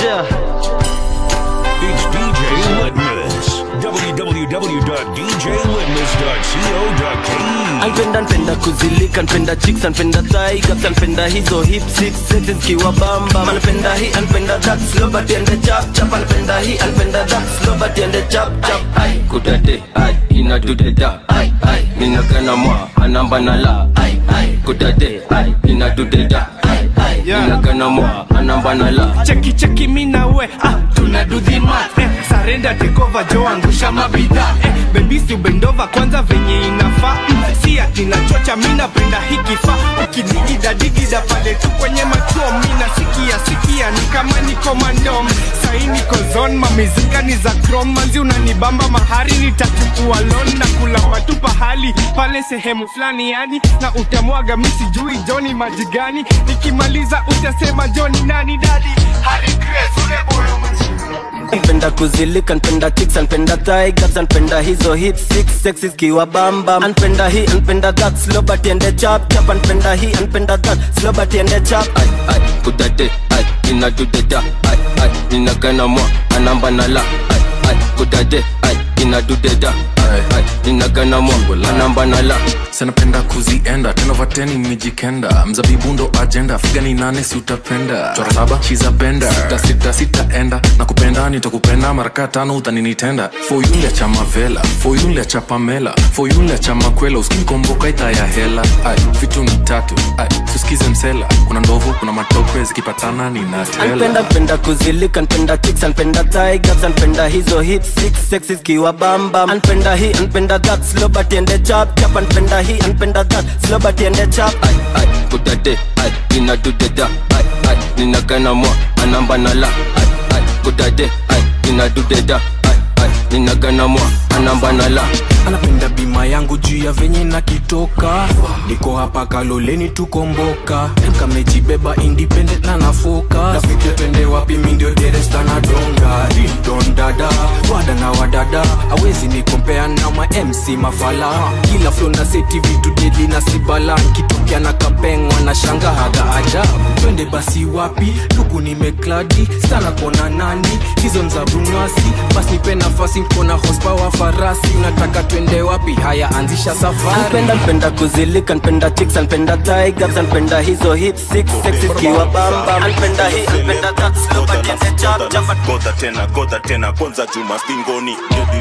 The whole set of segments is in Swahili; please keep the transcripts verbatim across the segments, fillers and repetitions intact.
Yeah. It's D J Litmus. w w w dot d j litmus dot co dot k e. Anpenda npenda kuzilika, npenda chicks, anpenda thigh gaps, anpenda hizo hip six sexes kiwa bamba. Anpenda hii, anpenda that slow but ende chap chap. Anpenda hii, anpenda that slow but ende chap chap. Ay, kudade, ay, ina dude da. Ay, ay, nina kana mwa, anamba na la. Ay, ay, kudade, ay, ina dude da. Ay, ay, nina kana mwa, anamba na la. Cheki cheki mina we, ah, tuna do the math. Eh, sarenda take over jo angusha mabida. Eh, baby si ubendova kwanza venye inafaa. Mm, si ati nachocha mina penda hikifa. Ukidigida digida pale tu kwenye macho. Mina sikia sikia ni kama niko mandom. Sahi niko zone mamizika ni za chrome. Manzi unanibamba mahari nitachukua loan. Na kula matupa hali pale sehemu flani yani. Na utamwaga misi jui Johnny majigani. Nikimaliza utasema Johnny nani daddy. Hari Grace ule boyo Anpenda kuzilika, anpenda chicks, anpenda thigh gaps, anpenda hizo hip six sexes kiwa bamba. Anpenda hii, anpenda that slow but ende chap chap. Anpenda hii, anpenda that slow but ende chap. Ay, ay, kudade, ay, ina dude da. Ay, ay, nina kana mwa, anamba na la. Ay, ay, kudade, ay, ina dude da. Ay, ay, nina kana mwa, anamba na la. Sanapenda kuzienda, ten over ten imejikenda. Mzabibu ndo agenda, figa ni nane si utapenda. Chora saba, she's a bender. Sita sita sita enda, na kupenda nitakupenda maraka tano utaninitenda. For you liacha mavela, for you liacha Pamela, for you liacha makwela, uskinikomboka ita ya hela. Ay, vitu ni tatu, ay, suskize msela. Kuna ndovu, kuna matope, zikipatana ninatela. Anpenda penda kuzilika, anpenda chicks, anpenda thigh gaps, anpenda hizo hip six sexes kiwa bamba. Anpenda hii, anpenda that slow but ende chap chap. Anpenda hii, anpenda that slow but ende chap. Ay, ay, kudade, ay, ina dude da. Ay, ay, nina kana mwa, anamba na la. Ay, ay, kudade, ay, ina dude da. Ay, ay, nina kana mwa, anamba na la. Anapenda bima yangu juu ya venye na kitoka. Niko hapa Kaloleni tukomboka. Mka mejibeba independent na nafoka. Nafikia twende wapi mindio deresta na donga. Dildon dada, wada na wadada. Awezi ni compare na ma M C mafala. Kila flow na seti vitu deadly na sibala. Kitokea na kapengwa na shanga haga ajabu. Twende basi wapi, luku nimekladi. Stana kona nani, hizo nza brunwasi. Basi nipe nafasi nkona horsepower farasi. Unataka twende wapi, haya anzisha safari. Anpenda penda kuzilika, anpenda chicks, anpenda thigh gaps, anpenda hizo hip six sexes kiwa bamba. Anpenda hii, anpenda that slow but ende chap chap. Goda tena, goda tena, kwanza juma stingoni.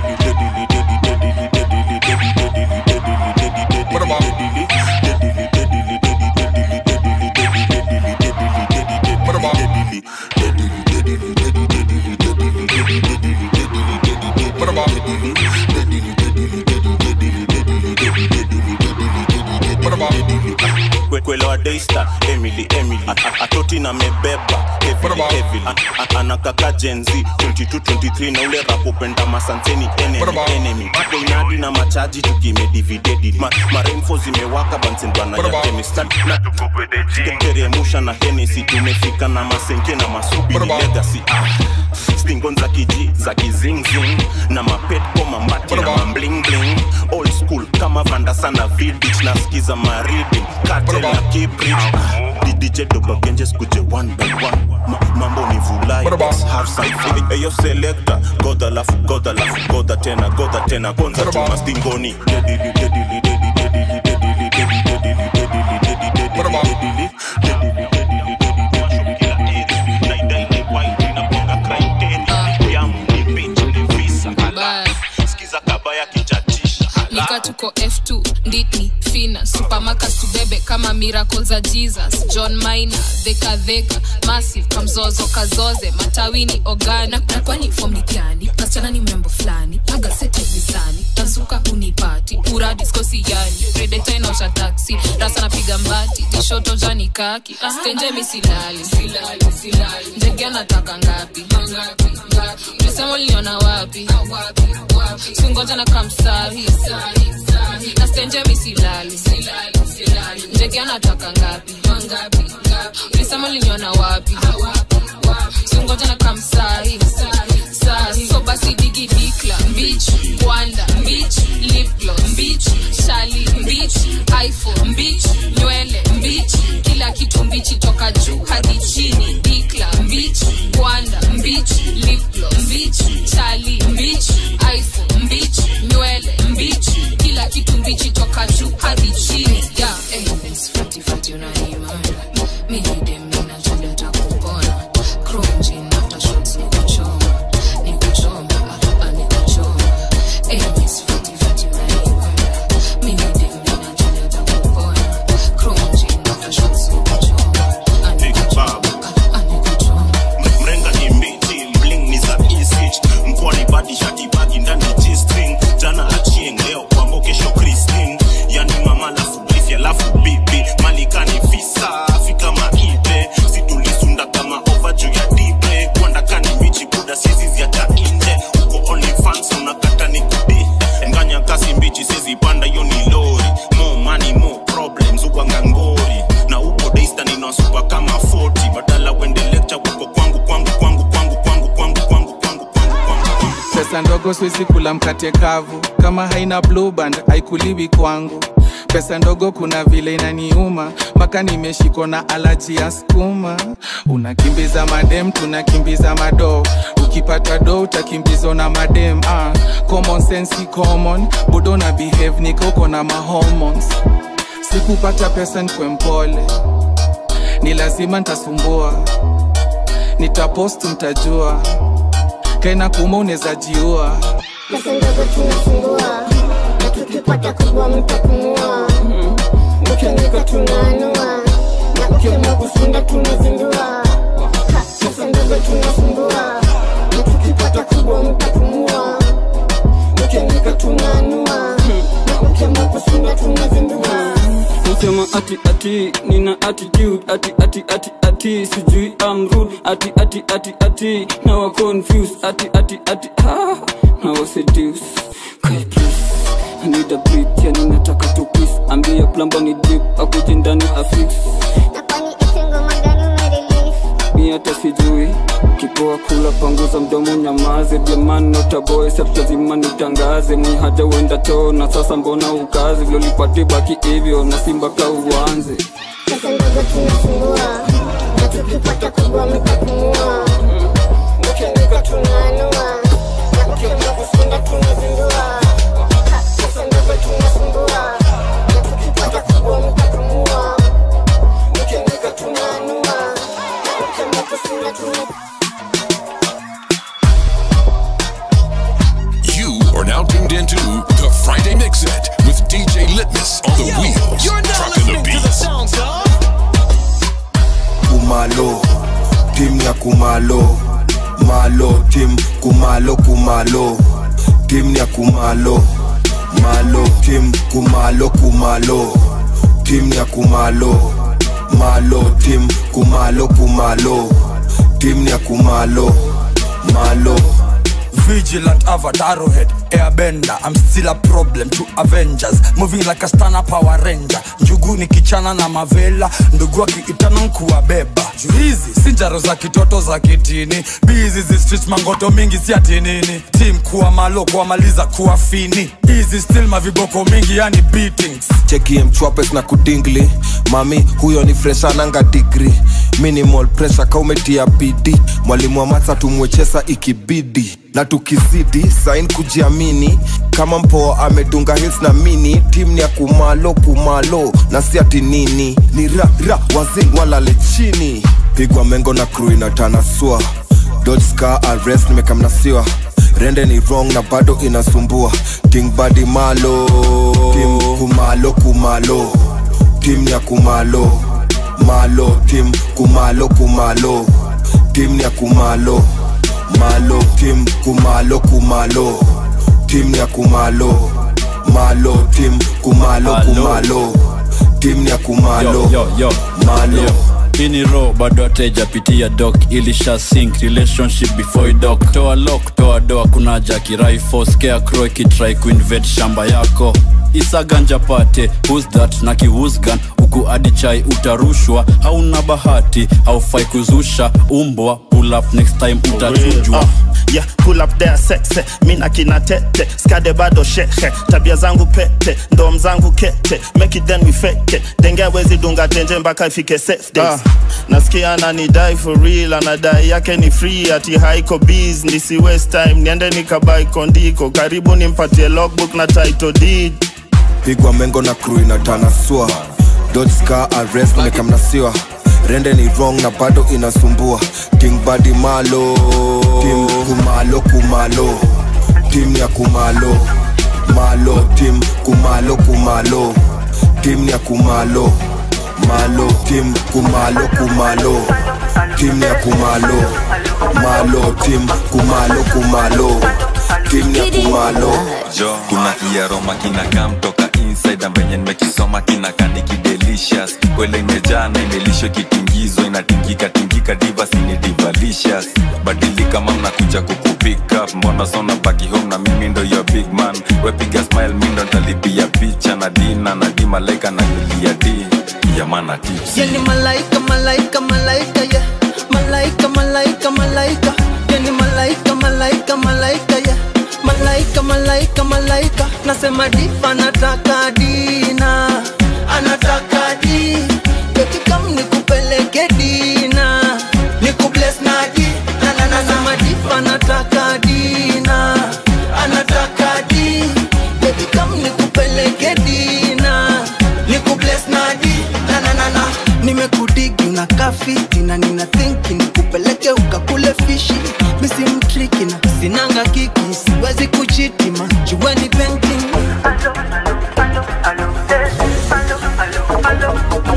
Kwelewa Daystar, Emily, Emily Atoti na mebeba, heavily, heavily Anakaka Gen Z, twenty-two twenty-three Na ule rapo penda masanseni, enemy, enemy Ako inadi na machaji tukime dividedi Ma, Maremfo zimewaka bansendwana ya chemistry Na tukogwede G Kere musha na Hennessy, tumefika na masenke na masubi ni legacy Stingon za kiji, za kizing zing Na mapet koma mbati na mambling bling Old school kama vanda sana village Na skiza maridi, cartel na kibridge D J doba genjes kuje one by one Ma, Mambo ni vulai, half side Eyo selector, goda lafu, goda lafu Goda tena, goda tena, konza chuma stingoni Dedili, dedili, dedili, dedili, dedili, dedili, dedili, dedili, dedili, dedili, dedili Nika tuko F two, Nditni, Fina Supermarkets tubebe kama Miracle za Jesus John Minor, Dheka Dheka Massive, Kamzozo, Kazoze Matawini, Ogana Na kwani form ni kiani, nasichana ni mrembo flani Naga seti visani, nazuka unipati Ura disco siyani, Predator inaosha taxi Rasa napiga mbati, tishoto jani kaki Stenje misilali, silali, silali Ndege nataka ngapi, ngapi, ngapi Ulisema uliona wapi, wapi, wapi Sungoja na kamsahi, sahi, sahi Na stenje misilali, silali, silali Ndege nataka ngapi, ngapi, ngapi Ulisema uliona wapi, wapi, wapi Sungoja na kamsahi, sahi, sahi So basi digi dikla, bitch, Wanda, bitch, lip gloss, bitch, Shali, bitch, iPhone, bitch, nywele, bitch Kila kitu mbichi toka juu hadi chini, dikla, bitch, Wanda, bitch ndogo siwezi kula mkate kavu, kama haina blue band haikuliwi kwangu. Pesa ndogo kuna vile inaniuma, maka nimeshikwa na alaji ya skuma. Unakimbiza madem, tunakimbiza mado, ukipata do utakimbizwa na madem. ah. Common sense si common, budo na behave nikoko na mahormones. Sikupata pesa nkwe mpole, ni lazima ntasumbua, nitapost mtajua, kaina kuma uneza jiua. Pesa ndogo tunasumbua, na tukipata kubwa mtapumua. Ukiongeka tunaanua, na ukiamua kushinda tunazindua. Pesa ndogo tunasumbua, na tukipata kubwa mtapumua. Ukiongeka tunaanua, na ukiamua kushinda tunazindua. Usema ati ati, nina attitude, ati ati ati ati, sijui I'm rude, ati ati ati ati, now I'm confused, ati ati ati, ah, now I seduce. Kai please, I need a breath, ya ninataka to peace, ambia plumber ni deep, akuje ndani afix. Napani isengo magani umerelease, mi hata sijui, kipoa kula panguza mdomo nyamaze, diamani nota boy, septa zimani utangaze, mwenye haja uenda choo, na sasa mbona ukazi, vilo lipati baki hivyo, na simba ka uanze. pesa ndogo tunasumbua, na tukipata kubwa mtapumua. Ukiongeka tunaanua, na ukiamua kushinda tunazindua. Pesa ndogo tunasumbua, na tukipata kubwa mtapumua. Ukiongeka tunaanua, na ukiamua kushinda tunazindua. You are now tuned into the Friday Mix It with D J Litmus on the Yo, wheels. You're now listening the to the sounds of Kumalo, team ya Kumalo, Malo, team Kumalo, Kumalo, team ya Kumalo, Malo, team Kumalo, Kumalo, team ya Kumalo, Malo, team Kumalo, Kumalo, team ya Kumalo, Malo. Vigilant avatar head, airbender. I'm still a problem to Avengers, moving like a stunner Power Ranger. Njugu ni kichana na mavela, ndugu akiitana nkuwa beba. Juhizi, sinjaro za kitoto za kitini, busy zi streets mangoto mingi si ati nini. Team kuwa malo, kuwa maliza kuwa fini. Easy still maviboko mingi yani beatings. Cheki mchwapes na kudingli, mami huyo ni fresh ananga degree. Minimal pressure kaumetia bidi, mwalimu wa matsa tumwechesa ikibidi. Na tukizidi, sign kujiamini, kama mpoa amedunga hits na mini. Team ni ya Kumalo, Kumalo, na si ati nini. Ni ra, ra, wazing walale chini. Pigwa mengo na crew inatanasua, dodge scar arrest nimekamnasiwa. Rende ni wrong na bado inasumbua. King body malo, team Kumalo, Kumalo, team ya Kumalo, Malo, team Kumalo, Kumalo, team ya Kumalo, Malo, team Kumalo, Kumalo, team ya Kumalo, Malo, team Kumalo, Kumalo, team ya Kumalo, yo, yo, yo, Malo yo. Ini ro bado ateja pitia doc, ilisha sync relationship before doc. Toa lock, toa doa kuna jaki rifle, scare crow kitry kuinvade shamba yako. Isa ganja pate, who's that, na ki who's gun, uku adi chai utarushwa. Hauna bahati, haufai kuzusha, umbwa, pull up next time utachujwa. uh, Yeah, pull up there sexy, mina kina tete, skade bado shehe, tabia zangu pete, ndom zangu kete, make it then we fake it, denge wezi dunga tenje mpaka ifike safe days. uh, Nasikia anani die for real, anadai yake ni free, ati haiko biz, nisi waste time, niende nikabai kondiko, karibu nimpatie logbook na title deed. Pigwa mengo na crew inatanasua, dodge scar arrest nimekamnasiwa. Rende ni wrong na bado inasumbua. King body malo, team Kumalo, Kumalo, team ya Kumalo, Malo, team Kumalo, Kumalo, team ya Kumalo, Malo, team Kumalo, Kumalo, team ya Kumalo, Malo, team Kumalo, Kumalo, team ya Kumalo. Jo, kuna kiaroma kinakaa mtoka inside, ambenye nimekisoma kinakaniki delicious. Kwele imejaa na imelisho kitingizo, inatingika tingika diva sini divalicious. Badili kama mnakuja kukupick up, mbona sona baki home na mimi ndo your big man. Wepiga smile mindo talipia picha na dina na di malaika na yulia di ya mana tips. Yani malaika, malaika, malaika, yeah. Malaika, malaika, malaika. Yani malaika, malaika, malaika, yeah. Anasema dip anataka dina, anataka di. Baby come nikupeleke dina, nikubless na di. Anasema dip anataka dina, anataka di. Baby come nikupeleke dina, nikubless na di. Na na na na. Nimekudigi unakaa fiti na nina thinki nikupeleke ukakule fishi. Misi mtriki na sinanga kiki, siwezi kuchiti ma juweni banking. Alo, alo, alo, alo, alo, alo, alo,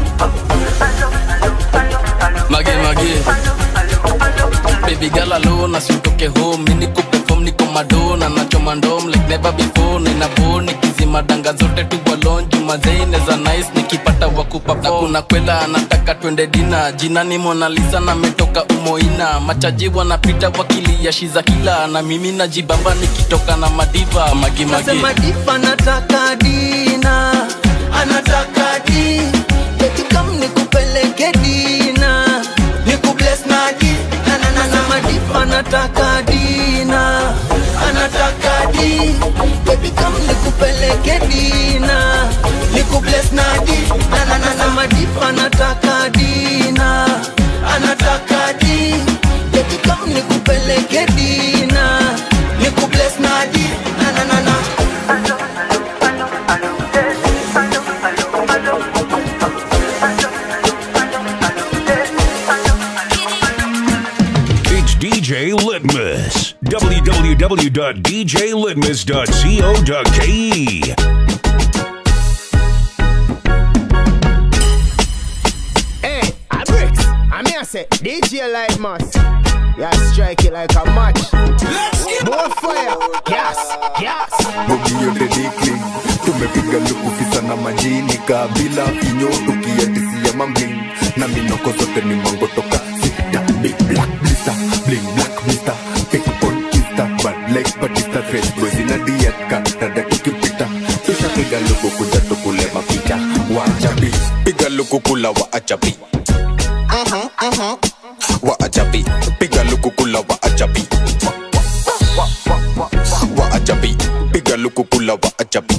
alo. Mage mage baby girl alone asitoke home mini kuperform niko madona na choma ndom like never before nina boni kizima danga zote tu balon juma zaine za nice nikipata wakupa na kuna kwela anataka twende dina jina ni Mona Lisa na metoka umoina machaji wanapita wakilia shiza kila na mimi najibamba nikitoka na madiva magi magi Nasema diva anataka dina, anataka di. Baby come nikupeleke dina, nikubless na di. Na na na na madiva anataka dina, anataka di. Baby come nikupeleke dina, nikubless na di. Na na na na madiva anataka dina, anataka di. Baby come nikupeleke dina, nikubless na di. Na na na na. It's D J Litmus. w w w dot d j litmus dot co dot k e. Hey, I bricks. I'm here say D J Litmus. Yeah, strike it like a match. More fire. Gas, gas. Bogi yote dikli tumepiga luku fisa na majini kabila kinyo tukiatisia mambling na minoko zote ni mango toka sita big black blister bling black blister pick on kista bad like Batista fresh boys in a diet katada tukipita tusha piga luku kuja tukule mapicha wachabi piga luku kula wa achabi aha aha wa achabi piga luku kula wa achabi wa ajabi piga luku kula wa ajabi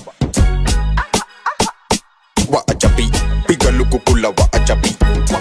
wa ajabi piga luku kula wa ajabi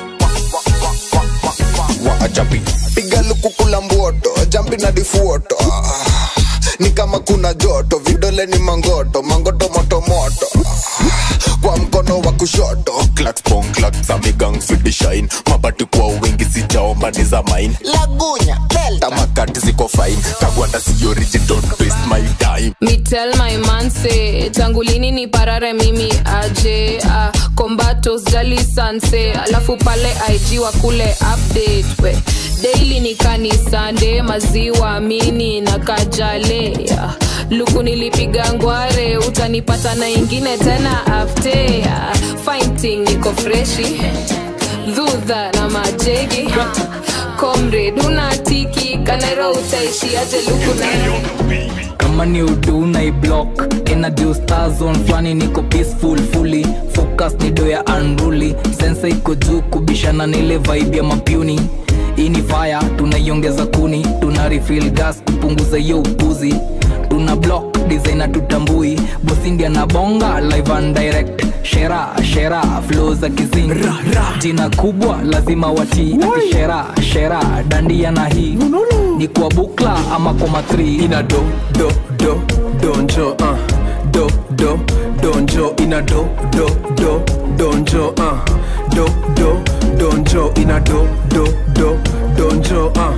wa ajabi piga luku kula mboto jambi na difuoto ni kama kuna joto vidole ni mangoto mangoto moto moto kwa mkono wa kushoto clacks pong clacks amigang fidi shine mabati kwa wingi sijaomba ni za mine lagunya delta makati ziko fine kagwanda si origin don't waste my time Me tell my man say tangu lini ni parare mimi aje uh, kombatos jali sanse alafu pale I G wa kule update we daily ni kanisande maziwa mini na kajale uh, luku nilipiga ngware utanipata na ingine tena after uh, fighting niko freshi dhudha na majegi comrade unatiki kanairo utaishi aje luku na kama ni udu na i-block energy star zone flani niko peaceful fully focus ni do ya unruly sense iko juu kubishana na ile vibe ya mapuni ini fire tunaiongeza kuni tuna refill gas kupunguza hiyo upuzi tuna block designer tutambui boss india na bonga live and direct shera shera flow za kizini jina kubwa lazima wati ati shera shera dandia na hii ni kwa bukla ama kwa matri ina do do do donjo uh do do donjo ina do do do donjo uh do do donjo ina do do do donjo uh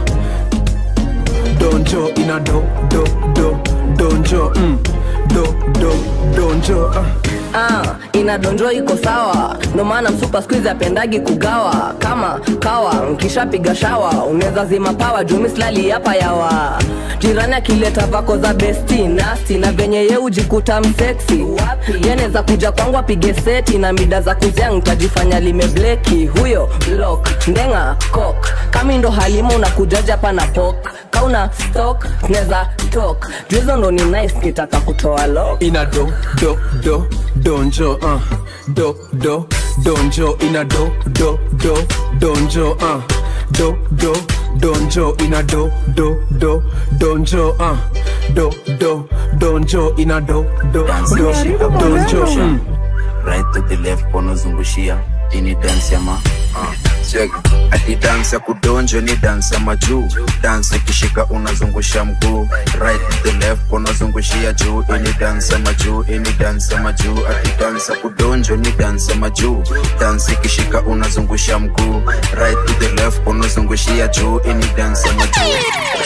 donjo ina do do do donjo mm do do donjo uh Ah, ina donjo iko sawa. No maana msupa squeeze apendagi kugawa. Kama kawa, nkisha piga shawa uneza zima power, juu mislali hapa yawa. Jirani akileta vako za besti nasty, na venye ye ujikuta msexy. Yeneza kuja kwangu apige seti, na mida za kuzia nitajifanya limebleki. Huyo block, ndenga cock, kami ndo halima unakujaja hapa na pok. Kauna stock, neza talk, juizo ndo ni nice kitaka kutoa lock. Ina do do do donjo uh do do donjo ina do do do donjo uh do do donjo ina do do do donjo uh do do donjo ina do do do donjo mm. Right to the left kono zungushia ini dance ya ma uh. Check. Ati dance ya kudonjo ni dance ya majuu. Dance kishika unazungusha mguu. Right to the left kono zungushia juu. Ini dance ya majuu, ini dance ya majuu. Ati dance ya kudonjo ni dance ya majuu. Dance kishika unazungusha mguu. Right to the left kono zungushia juu. Ini dance ya majuu.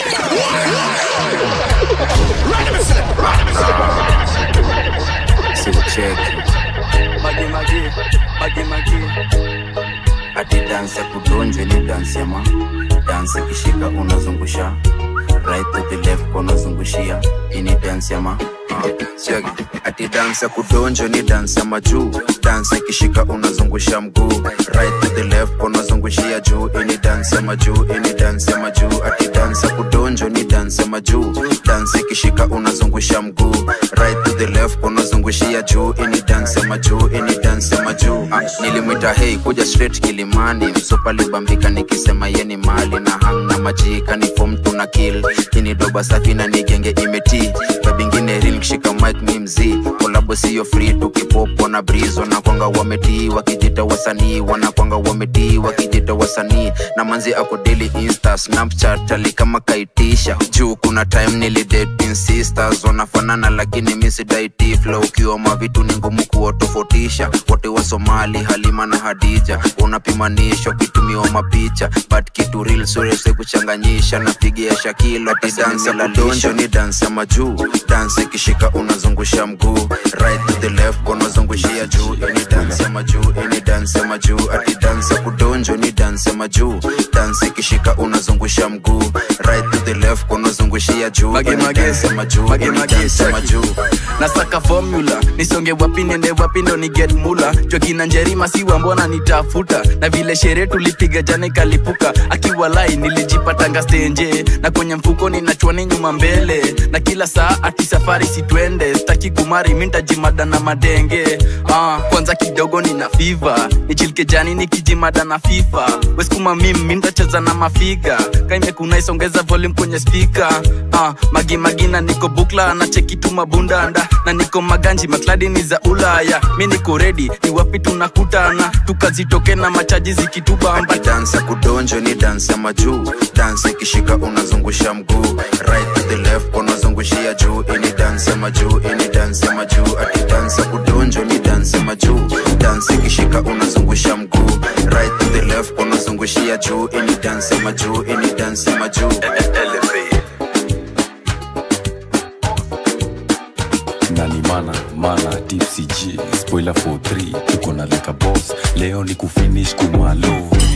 So check. Magi magi, magi magi. Ati dance ya kudonjo ni dance ya ma. Dance kishika unazungusha. Right to the left unazungushia. Ini dance ya ma. Check. Ati dance ya kudonjo ni dance ya majuu. Dance kishika unazungusha mguu. Right to the left unazungushia juu. Ini dance ya majuu, ini dance ya majuu. Ati dance ya kudonjo ni dance ya majuu. Dance kishika unazungusha mguu. Right to the left unazungushia juu. Ini dance ya majuu, ini dance ya majuu. Ah, nilimwita hey kuja straight Kilimani. Msopa libambika nikisema yeni mali. Na hang na majika ni form tuna kill. Ini doba safi na nigenge imeti. Babingine real kishika mic mi mzee. Kolabo siyo free tukipopo na breeze. Wanakwanga wametii wakijita wasanii. Wanakwanga wametii wakijita wasanii. Na manzi ako daily insta Snapchat ali kama kaitisha. Juu kuna time nili dating sisters. Wanafanana lakini misi daiti flow. Ukiwa mavitu ni ngumu kuotofautisha. Wote wa Somali Halima na Hadija. Unapimanisho kitumiwa mapicha. But kitu real surese kuchanganyisha. Napigia Shakilo ati dance la donjo ni dance ya majuu. Dance kishika unazungusha mguu. Right to the left unazungushia juu. Ini dance ya majuu, ini dance ya majuu. Ati dance ya kudonjo ni dance ya majuu. Dance kishika unazungusha mguu. Right to the left unazungushia juu. Mage mage ya majuu, mage mage ya majuu. Nasaka formula, nisonge wapi nende wapi ndo ni get mula. Jogi na njerima siwa mbona nitafuta. Na vile shere tulipiga jana kalipuka. Akiwa lai nilijipatanga stenje. Na kwenye mfuko ninachuani nyuma mbele. Na kila saa ati safari situende. Staki kumari minta jimada na madenge. Ah, kwanza kidogo nina fever. Nichilke jani nikijimada na FIFA. Weskuma mimi minta cheza na mafiga. Kaime kuna isongeza volume kwenye speaker. Ah, magi magina niko bukla na cheki tu mabundanda. Na niko maganji makladi ni za Ulaya. Mi niko ready, ni wapi tunakutana. Tukazitoke na machaji zikitubamba. Dance ya kudonjo ni dance ya majuu. Dance kishika unazungusha mguu. Right to the left unazungushia juu. Ini dance ya majuu, ini dance ya majuu. Ati dance ya kudonjo ni dance ya majuu. Dance kishika unazungusha mguu. Right to the left unazungushia juu. Ini dance ya majuu, ini dance ya majuu. Nani mana, mana, Tipsy G Spoiler for three, tuko na like a boss. Leo ni kufinish kumalo.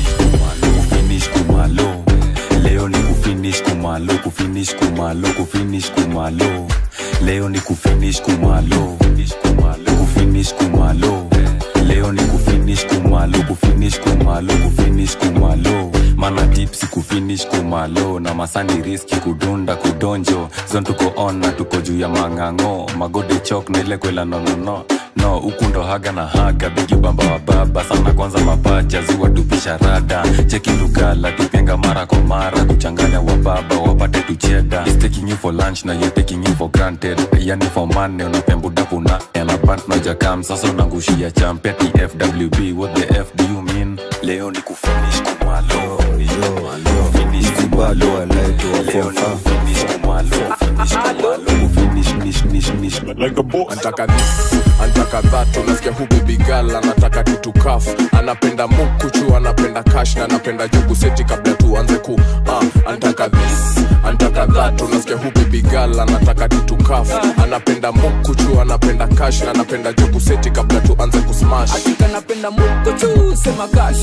Kufinish kumalo. Leo ni kufinish kumalo. Kufinish kumalo, kufinish kumalo. Leo ni kufinish kumalo. Kufinish kumalo. Leo ni kufinish kumalo. Kufinish kumalo, kufinish kumalo. Mana Tipsy kufinish kumalo. Na masani riski kudunda kudonjo. Zon tuko on na tuko juu ya mangango. Magode chok nile kwela no no no. No, ukundo haga na haga. Bigi bamba wa baba. Sana kwanza mapacha ziwa tupisha rada. Cheki lugala tupenga mara kwa mara. Kuchanganya wa baba wapate tucheda. He's taking you for lunch na you're taking you for granted. Yani for money unapembuda kuna elabant no jakam. Sasa unangushia champe T F W B. What the F do you mean? Leo ni kufinish kumalo. Kufinish kumalo. Leo ni kufinish kumalo. Kufinish kumalo. Kufinish nish nish nish like a boss. Antaka this, antaka that. Unasikia hu baby girl anataka kitu kaf. Anapenda mukuchu, anapenda cash na anapenda jugu seti kabla tuanze ku uh, antaka this, antaka that. Unasikia hu baby girl anataka kitu kaf. Anapenda mukuchu, anapenda cash na anapenda jugu seti kabla tuanze ku smash. Akika napenda mukuchu, sema cash.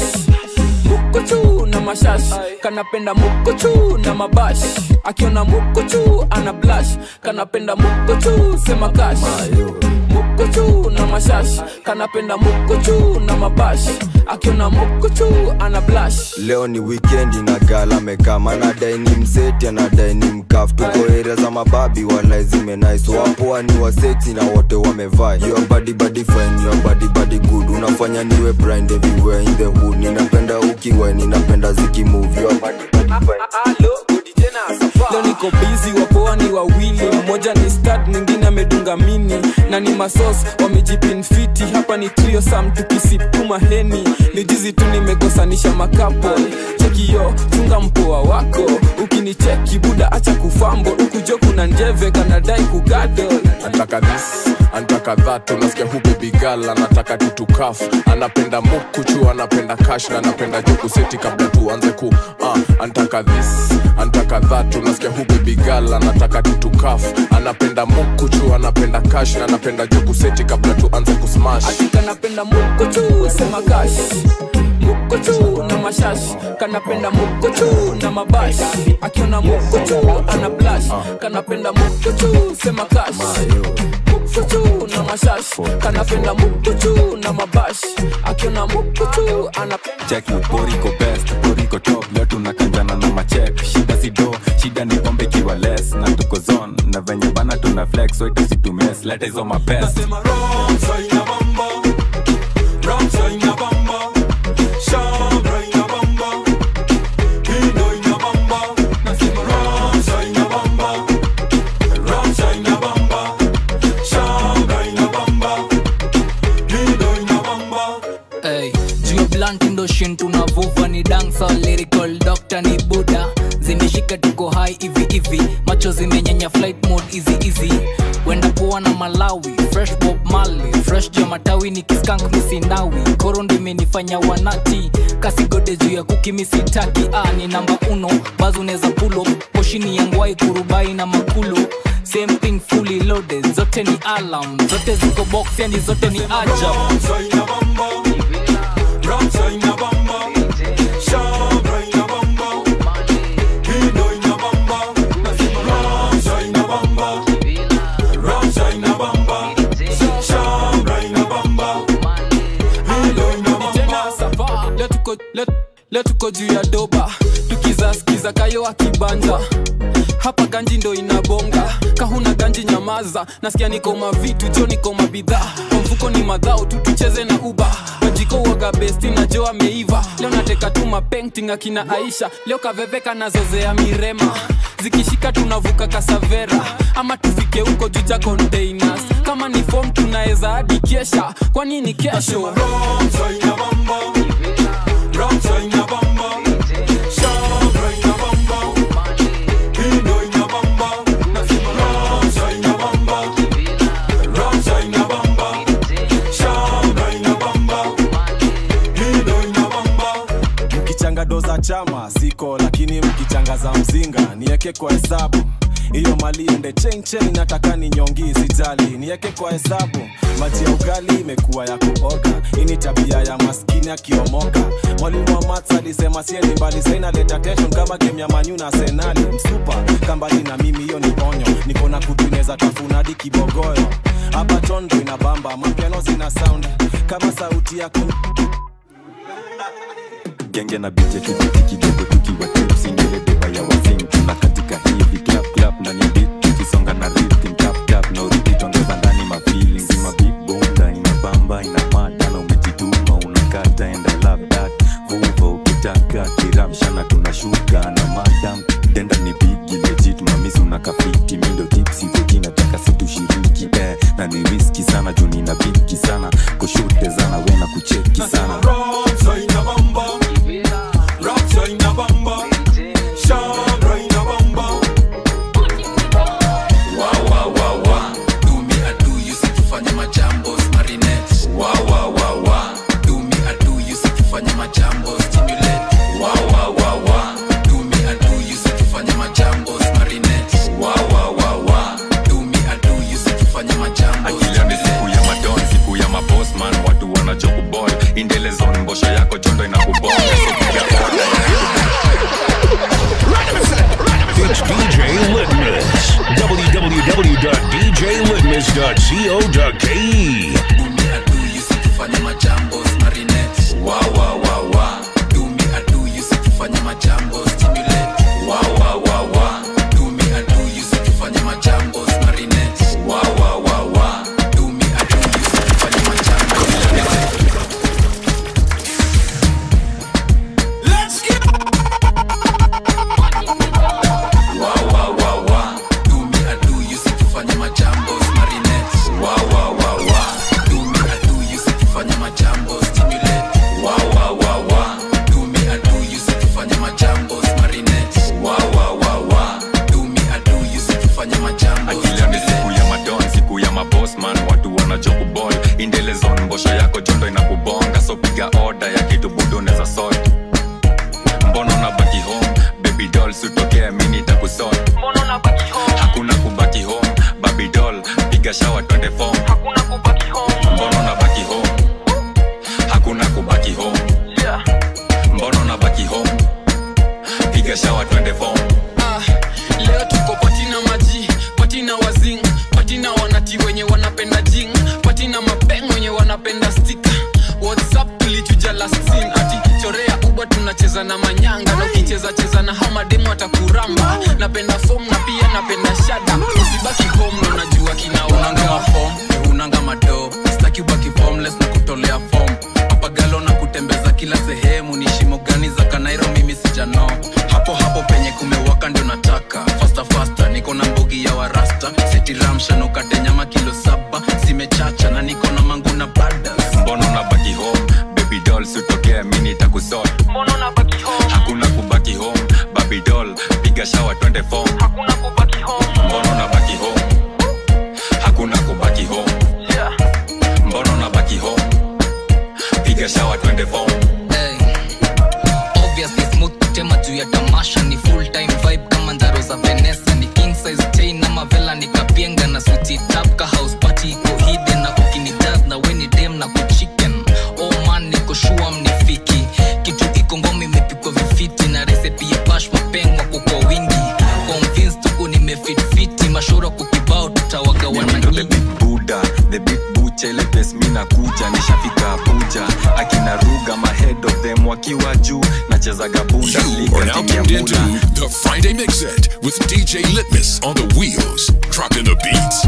Mukuchu na mashash. Kanapenda mukuchu na mabash. Akiona mukuchu ana blush. Kanapenda mukuchu, sema cash. Mukuchu na mashash. Kanapenda mukuchu na mabash. Akiona mukuchu ana blush. Leo ni weekend na gala mekama. Anadai ni mseti, anadai ni mkaf. Tuko area za mababi wala zime nice. Wapoa ni waseti na wote wamevaa. Your body body fine, your body body good. Unafanya niwe blind everywhere in the hood. Ninapenda ukiwa, ninapenda ziki move. Your body body fine. Leo niko busy, wapoa ni wawili. Mmoja ni stud, mwingine wanaitanga mini na ni masos wamejipinfiti. Hapa ni trio sam tukisip tumaheni, ni jizi tu nimekosanisha makapo. Cheki yo, chunga mpoa wako, ukinicheki buda acha kufambo. Ukujo kuna njeve kanadai kugado. Antaka this, antaka that, unasikia hu baby girl anataka tutukafu. Anapenda mukuchu, anapenda cash na anapenda joku seti kabla tuanze ku uh, antaka this, antaka that, unasikia hu baby girl anataka tutukafu. Anapenda mukuchu, anapenda cash na anapenda joku seti kabla tuanze kusmash. Atika napenda mukuchu, sema cash mukuchu na mashash. Kanapenda mukuchu na mabash. Akiona mukuchu ana blush. Kanapenda mukuchu, sema cash mukuchu na mashash. Kanapenda mukuchu na mabash. Akiona mukuchu anapenda. Check you Boriko best, Boriko top. Leo tunakanjana na machek. Shida si do, shida ni pombe kiwa less. Na tuko zone, na venye bana tuna flex. So ito si tu mess, let is on my best. Nasema wrong, so ina bamba. Wrong, so ina bamba. Shabra ina bamba. Hino ina bamba. Nasema wrong, so ina bamba. Wrong, so ina bamba. Shabra ina bamba. Hino ina bamba. Hey, juu blunt ndo shin tunavuva ni dancer, lyrical doctor ni Buddha. Zimeshika tuko high hivi hivi, macho zimenyanya flight mode easy easy. Wenda poa na Malawi, fresh Bob Marley, fresh jua matawi ni kiskank misinawi. Korondo imenifanya wanati, kasi gode juu ya kuki misitaki. Ah, ni namba uno, bazu neza pull up, poshini yangwai kurubai na makulo. Same thing fully loaded, zote ni alarm, zote ziko box yani zote ni ajab. Ramsa ina bamba. Shabra ina bamba. Hino ina bamba. Nasema Ramsa ina bamba. Ramsa ina bamba. Shabra ina bamba. Hino ina bamba. Leo tuko, leo tuko juu ya doba, tukiza skiza kayo akibanja. Hapa ganji ndo inabonga, kahuna ganji nyamaza. Nasikia niko mavitu, jo niko mabidhaa. Kwa mfuko ni madhao, tutucheze na uba. Wajiko waga besti na jo ameiva. Leo nateka tu mapainting akina Aisha. Leo kaveveka na zozea mirema. Zikishika tunavuka Kasavera, ama tufike huko juja containers. Kama ni form tunaeza hadi kesha, kwa nini kesho? Ramsa ina bamba. Ramsa ina bamba. Shabra ina bamba. Hino ina bamba. Nasema Ramsa ina bamba. Ramsa ina bamba. Shabra ina bamba. Hino ina bamba. Mkichanga doza chama siko, lakini mkichanga za mzinga nieke kwa hesabu. Iyo mali ende chain chain, nataka ni nyongi sijali, nieke kwa hesabu. Maji ya ugali imekuwa ya kuoga, ini tabia ya maskini akiomoka. Mwalimu wa maths alisema sieni mbali, saina leta tension kama game ya Man U na Arsenal. Msupa kambali na mimi, hiyo ni onyo, niko na kutuneza tafuna hadi kibogoyo. Hapa tondo inabamba, mapiano zina sound kama sauti ya ku Genge na bije tujiti kidogo tukiwa tipsi. Nile deba ya wasing tunakatika hivi clap clap. Na ni beat tukisonga na rhythm tap tap. Na uriti tongeza ndani ma feelings. Ma big bonda ina bamba ina mada. Na umejituma unakata and I love that. Vuva ukitaka kiramshana tunashuka na madam. Denda ni big legit mamisi unakafiti. Mindo tipsi veki nataka situshiriki eh. Na ni risky sana juni na biki sana. Kushute zana wena kucheki sana. Ramsa ina bamba. Ramsa ina bamba. Shabra ina bamba. Wa wa wa wa, do me I do you sikifanya majambos marinette. Wa wa wa wa, do me I do you sikifanya majambos stimulate. Wa wa wa wa, do me I do you sikifanya majambos marinette. Wa wa wa wa, do me I do you sikifanya majambos. Akili ni siku ya madon, siku ya maboss man. Watu wanachokuball, indele zone mbosho yako chondo inakuball. It's D J Litmus. w w w dot d j litmus dot co dot k e. Do me I do you sikifanya majambos marinette. Wa wa wa wa, do me I do you sikifanya majambos stimulate. Wa wa wa wa, do me I do you sikifanya majambos marinette. Wa wa wa wa, do me I do you sikifanya majambos. Let's get Wa wa wa wa, do me I do you sikifanya majambos marinette. shower twende form. Ah, leo tuko patina maji, patina wazing, patina wanati wenye wanapenda jing, patina mapeng wenye wanapenda sticker. WhatsApp tulichuja last scene ati chorea uba tunacheza na manyanga na ukicheza cheza na hama demo atakuramba. Napenda form na pia napenda shada. Usibaki home na unajua kina unanga form, unanga mado. Sitaki ubaki formless na kutolea form. Hapa galo na kutembeza kila sehemu ni shimo gani za Kanairo mimi sijano. Hapo hapo penye kumewaka ndio nataka. Faster faster niko na mbogi ya warasta. Seti ramsha no kate nyama kilo saba. Zimechacha na niko na mangu na brothers. Mbona unabaki home? Baby doll sitokea mimi nitakusort. Mbona unabaki home? Hakuna kubaki home. Baby doll piga shower twende form. Hakuna kubaki home. Mbona unabaki home? Hakuna kubaki home. Yeah. Mbona unabaki home? Piga shower twende form. Hey. Obviously smooth kutema juu ya tamasha ni full time vibe kama ndaro za Vanessa ni king size chain na mavela ni kapienga na sweet tap ka house party iko hidden na ukini jazz na weni dem na kuchicken. Oh man niko sure mnifiki kitu iko ngome imepikwa vifiti na recipe ya pash mapengwa kwa wingi convinced tuko nimefit fiti mashoro kukibao tutawaga wananyingi Buda the big bucha ile pes mina kuja nishafika Abuja akina ruga my head of them wakiwa juu nacheza gabunda You are now tuned into the Friday Mix Set with D J Litmus on the wheels, dropping the beats.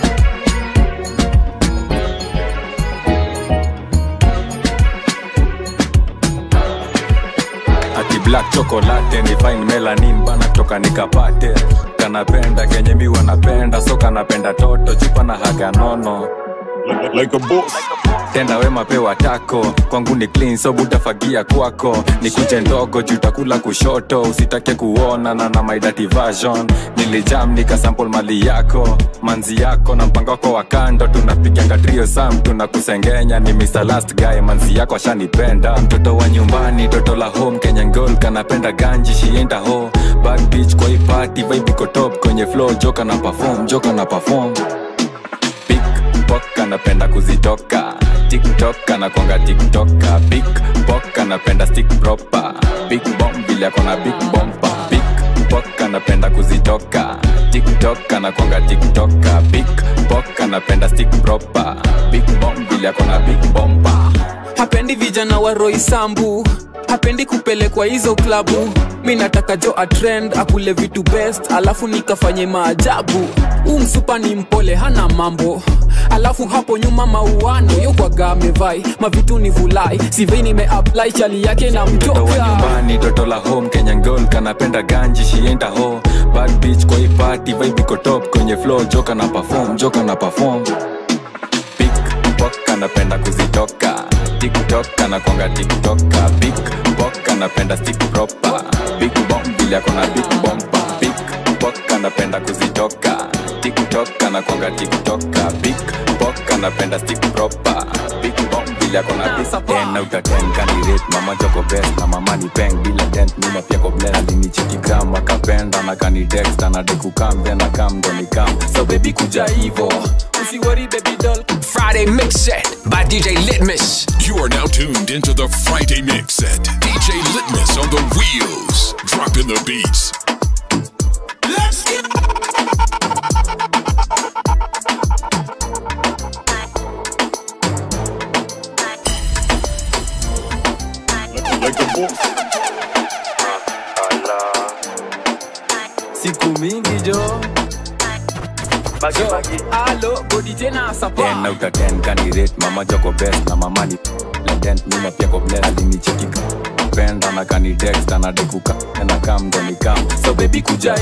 Ati black chocolate ni fine melanin bana toka nikapate. Kanapenda kenye mi wanapenda so kanapenda toto chupa na haga nono. Like, like a boss. Tenda wema pewa tako kwangu ni clean so butafagia kwako ni kuche ndogo jutakula kushoto usitake kuona na na my dirty version nilijam nika sample mali yako manzi yako na mpango wako wa kando tunapiga trio sam tunakusengenya ni Mister Last Guy manzi yako ashanipenda mtoto wa nyumbani toto la home Kenyan girl kanapenda ganji she ain't a hoe bad bitch kwa hii party vibe iko top kwenye floor joka na perform joka na perform Poka napenda kuzitoka TikTok anakonga TikToka Big Poka napenda stick proper Big bomb vile akona big bomba Big Poka napenda kuzitoka TikTok anakonga TikToka Big Poka napenda stick proper Big bomb vile akona big bomba. Hapendi vijana wa Roy Sambu, hapendi kupelekwa hizo klabu. Mi nataka jo a trend, akule vitu best, alafu nikafanye maajabu. Umsupa ni mpole hana mambo, alafu hapo nyuma mauano yokwaga amevai mavitu ni vulai sivei nime-apply chali yake na mtoka. Toto wa nyumbani, toto la home Kenyan girl kanapenda ganji she ain't a hoe. Bad bitch kwa hii party vibe iko top kwenye floor joka na perform joka na perform. Big Poka napenda kuzitoka TikTok anakonga TikToka Big Poka napenda stick proper Big bomb vile akona big bomba Big Poka napenda kuzitoka TikTok anakonga TikToka Big Poka napenda stick proper Big bomb vile akona big ten out of ten kani rate mama joko best na mama ni peng bila dent mima pia ko blend alini cheki gram akapenda na kani text na deku kam then I come ndo ni come so baby kuja hivo usi worry baby doll. Friday Mix Set by D J Litmus. You are now tuned into the Friday Mix Set. D J Litmus on the wheels, dropping the beats. Let's get like a boss. Siku mingi jo Bagi bagi Alo, body tena sapa ten out of ten kani rate mama joko best na mama ni dent mima pia ko blend alini cheki penda na kani text na deku kam na kam ndo ni kam so baby kuja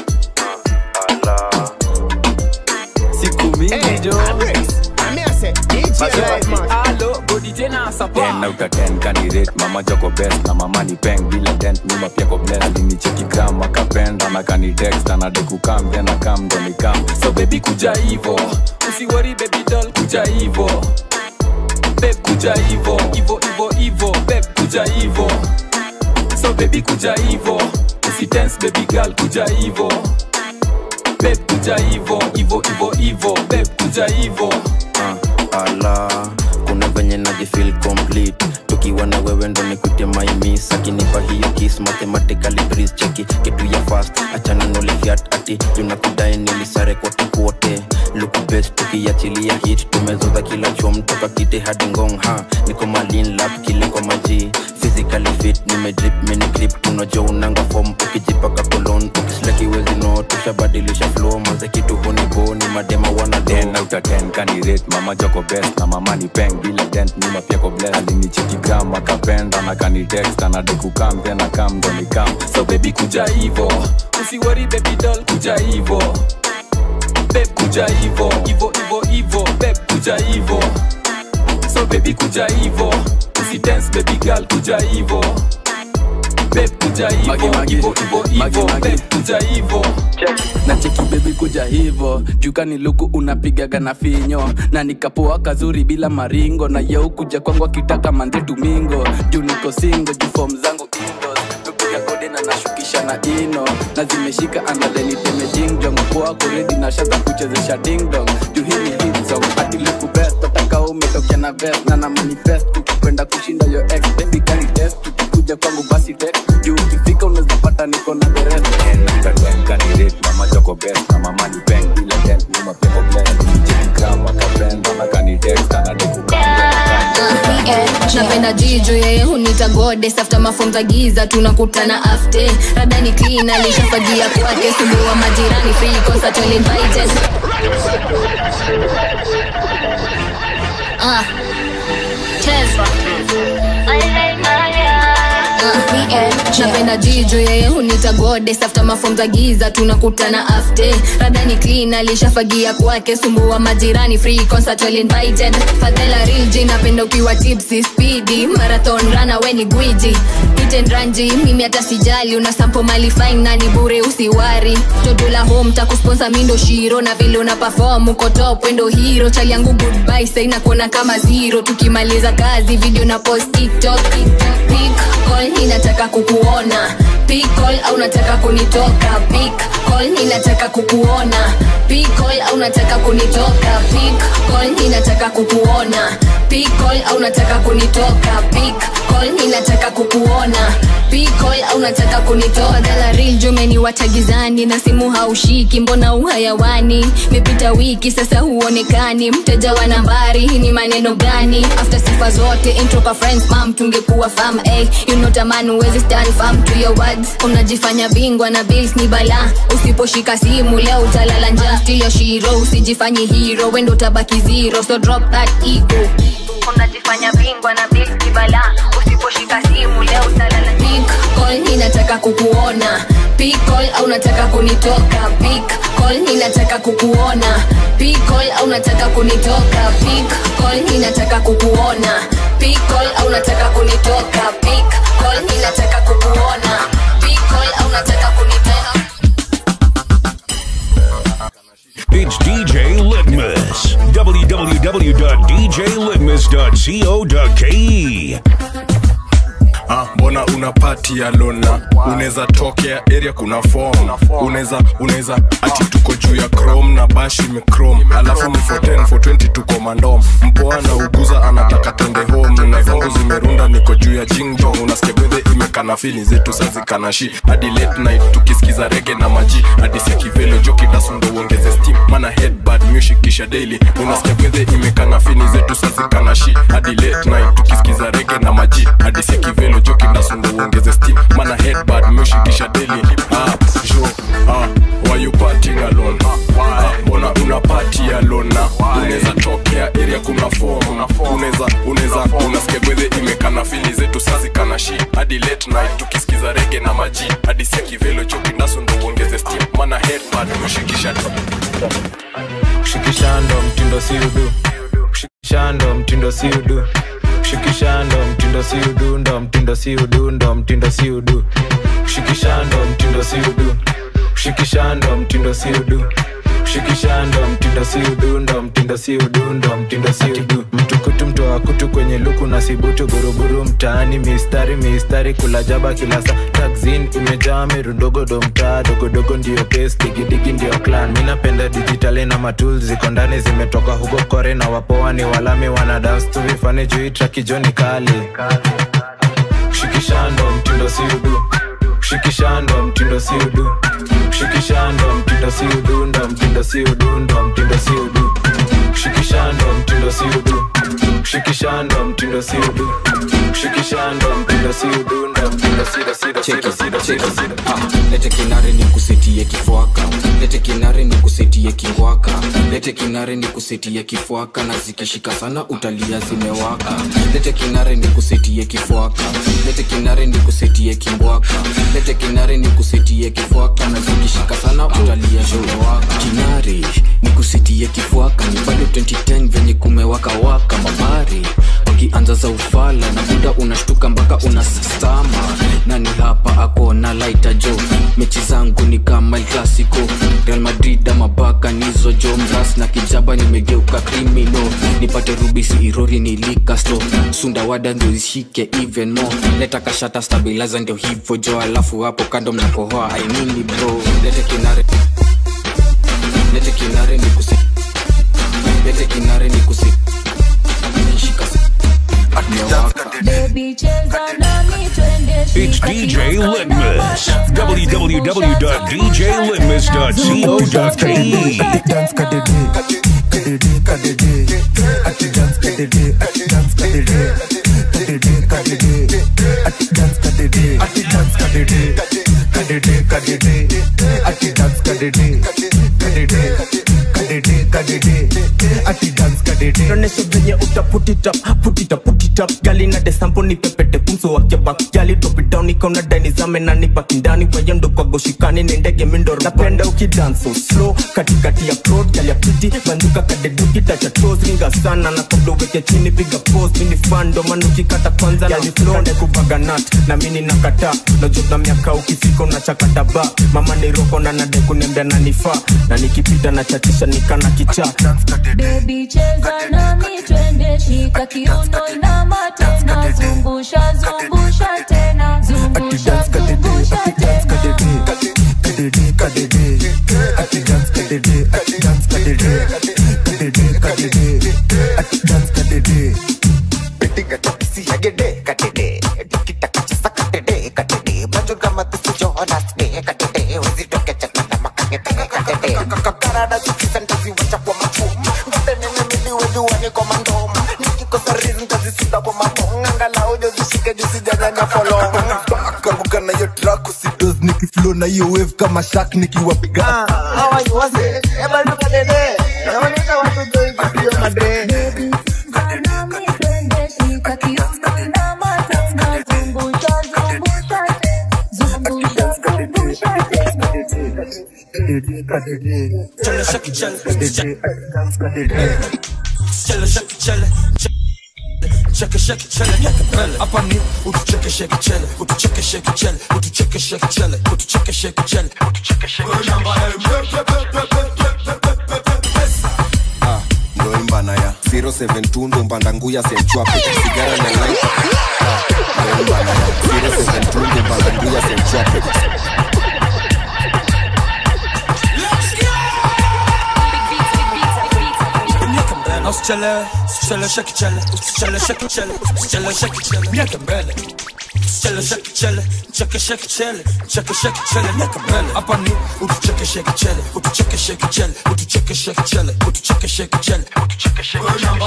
ala siku mingi jo Ami ase D J Lightmus. Alo, body tena sapa ten out of ten kani rate mama joko best na mama ni peng bila dent mima pia ko blend alini cheki gram akapenda na kani text na deku kam then na kam ndo ni kam so baby kuja hivo usi worry baby doll kuja hivo babe kuja hivo hivo hivo hivo babe kuja hivo so baby kuja hivo usi dance baby girl kuja hivo babe kuja hivo hivo hivo hivo babe kuja hivo uh, ala kuna venye najifeel complete nikiwa na wewe ndo nikute my miss akinipa hiyo kiss mathematically breeze cheki kitu ya fast achana nole fiat ati tunakudai nilisare kote kote look best tukiachilia hit tumezoza kila chom toka kite hadi ngong ha niko malin lap kile kwa maji physically fit nime drip mini grip tunajo unanga form ukijipaka kolon ukislaki wezi no tushabadilisha flow maze kitu huni boni madema wana ten out of ten kani rate mama joko best na mama ni peng bila dent nyuma pia ko bless alinicheki gram akapenda na kani text na deku kam tena kam ndo ni kam so baby kuja hivo usiwori baby doll kuja hivo babe kuja hivo hivo hivo hivo babe kuja hivo so baby kuja hivo usi dance baby girl kuja hivo babe kuja hivo hivo hivo hivo babe kuja hivo na cheki baby kuja hivo jukani luku unapigaga na finyo na nikapoa kazuri bila maringo na yeu kuja kwangu akitaka mante tumingo juu niko singo juu form zangu indoors nukuya kode na nashukisha na ino na zimeshika andaleni teme jingjong poa kuredi na shaza kuchezesha ding dong juu hii ni hit song ati luku best ataka umetokea na vest na na manifest ukipenda kushinda yo ex baby kani test kuja kwangu basi tek juu ukifika unaweza pata niko na the rest kani rate mama joko best na mama ni peng bila dent nyuma pia ko bless cheki gram akapenda na kani text na deku kam napenda jijo yeye hunita goddess after mafunza giza tunakutana after rada ni clean alishafagia kwake sumbua majirani free concert all invited ah Tesla napenda jijo yeye hunita goddess after mafunza giza tunakutana after rada ni clean alishafagia kwake sumbua majirani free concert all invited fadela real G napenda ukiwa tipsy speedy marathon runner we ni gwiji hit and ranji mimi hata sijali una sample mali fine na ni bure usiwari jodula home takusponsor mindo shiro na vile una perform uko top wendo hero chali yangu goodbye say na kuona kama zero tukimaliza kazi video na post TikTok pick call ninataka kukuona pick call au nataka kunitoka pick call ninataka kukuona pick call au nataka kunitoka pick call ninataka kukuona pick call au nataka kunitoka pick call ninataka kukuona pick call au nataka kunitoa dala real jumeni watagizani na simu haushiki mbona uhayawani mepita wiki sasa huonekani mteja wa nambari hii ni maneno gani after sifa zote intro kwa friends mom tungekuwa fam eh you know tamani uwezi stand firm to your words unajifanya bingwa na bills ni bala usiposhika simu leo utalala njaa still your shiro usijifanyi hero wendo tabaki zero so drop that ego unajifanya bingwa na bills ni bala usiposhika simu leo utalala pick call ninataka kukuona pick call au nataka kunitoka pick call ninataka kukuona pick call au nataka kunitoka pick call ninataka kukuona pick call au nataka kunitoka pick call ninataka kukuona pick call au nataka kunitoka It's D J Litmus. w w w dot d j litmus dot co dot k e. Ah, mbona una party alona unaweza tokea area kuna form unaweza unaweza ati tuko juu ya chrome na bashi me chrome alafu ni for ten for twenty tuko mandom mpoa na uguza anataka tende home na zangu zimerunda niko juu ya jingjong unasikia gwethe imekana feeling zetu sazi kana shi hadi late night tukisikiza reggae na maji hadi sekivelo joki dasundo uongeze steam mana headbad music kisha daily unasikia gwethe imekana feeling zetu sazi kana shi hadi late night tukisikiza reggae na maji hadi sekivelo joki dasundo uongeze steam mana headbad music kisha daily ah jo ah why you partying alone ah mbona una party alone na unaweza tokea area kuna form unaweza unaweza unasikia gwethe imekana feeling zetu sazi kana shi hadi late night tukisikiza reggae na maji hadi sekivelo joki dasundo uongeze steam mana headbad music kisha shikishando mtindo si udu shikishando mtindo si udu shikishando mtindo si udu ndo mtindo si udu ndo mtindo si udu shikishando mtindo si udu shikishando mtindo si udu shikishando mtindo si udundo mtindo si udundo mtindo si udu mtukutu mtoa kutu kwenye luku na sibutu guruguru mtaani mistari mistari kula jaba kila saa taxin imejaa mirudogodo mtaa dogodogo ndio pace digidigi ndio clan mina penda digitali na matools ziko ndani zimetoka huko kore na wapoa ni walami wana dance tu vifane juu traki joni kali shikishando mtindo si udu shikishando mtindo si udu shikishando mtindo si udundo mtindo si udundo mtindo si udu shikishando mtindo si udu shikishando mtindo si udu shikishando mtindo si udundo mtindo si udu cheki cheki ah lete kinare ni kusetie kifuaka lete kinare ni kusetie kingwaka lete kinare ni kusetie kifuaka na zikishika sana utalia zimewaka lete kinare ni kusetie kifuaka lete kinare ni kusetie kingwaka lete kinare ni kusetie kifuaka na zikishika sana utalia zimewaka kinare ni kusetie kifuaka ni bado twenty ten venye kumewaka waka mabari wakianza za ufala na buda unashtuka mpaka unasastama nani hapa ako na lighter jo mechi zangu ni kama El Clasico Real Madrid ama baka nizo jo mras na kijaba nimegeuka criminal nipate rubisi irori nilika sto sunda wada ndio zishike even more leta kashata stabilizer ndio hivyo jo alafu hapo kando mnakohoa I mean it bro lete kinare lete kinare ni kusi lete kinare ni kusi shika Baby cheza nami twende It's D J Litmus. w w w dot d j litmus dot co dot k e. Dance kadede, kadede, kadede. Ati dance kadede, ati dance kadede. Kadede, kadede. Ati dance kadede, ati dance kadede. Kadede, kadede. Ati dance kadede. Kadede, kadede, kadede. Ati dance kadede. Ronesho venye uta put it up, put it up, put it up. Gali na desampo ni pepete pumso wake back. Gali drop it down nikaona dani zame na nibaki ndani kwa yondo kwa goshikani ni ndege mindoro. Napenda ukidance so slow katikati ya crowd. Gali ya pretty banduka kadeduki tacha toes ringa sana na kablo weke chini piga pose. Mini fan do manuki kata kwanza na flow nde kubaga nut na mini nakata. Najua miaka ukifika unachakata ba. Mama ni roko na nade kunembea na nifaa na nikipita na chatisha nikana kicha. Baby cheza nami twende shika kiuno na matena zungusha zungusha tena zungusha zungusha tena kadede kadede ati dance kadede ati dance kadede kadede kadede ati dance kadede Betinga tapisi agede kadede dikita kachisa kadede kadede majoga matusi johana sme kadede wezitoke chakana makangete kadede kakarada zikisentazi wacha kwa machuma ngate nene mili wedu wane kwa mandoma nikikosa reason kazi sida kwa maponga ngala ujo zishike jusi jana nya follow Karuka na yo track usidoz nikiflow na yo wave kama shark nikiwapiga how are you was it eba look at it naonita watu doi video madre nami twende shika kiuno na matena zungusha zungusha zungusha zungusha tena Chale shaki chale Chale shaki chale Cheke shake chele nyakapele hapa ni utucheke shake chele utucheke shake chele utucheke shake chele utucheke shake chele utucheke shake ah ndo imbana ya zero seven two ndo mbanda nguya semchwape sigara na light ah ndo imbana ya zero seven two ndo mbanda nguya semchwape Usichele, usichele shake chele, usichele shake chele, usichele shake chele, miaka mbele. Usichele shake chele, cheke shake chele, cheke shake chele, miaka mbele. Hapa ni utucheke shake chele, utucheke shake chele, utucheke shake chele, utucheke shake chele, utucheke shake chele.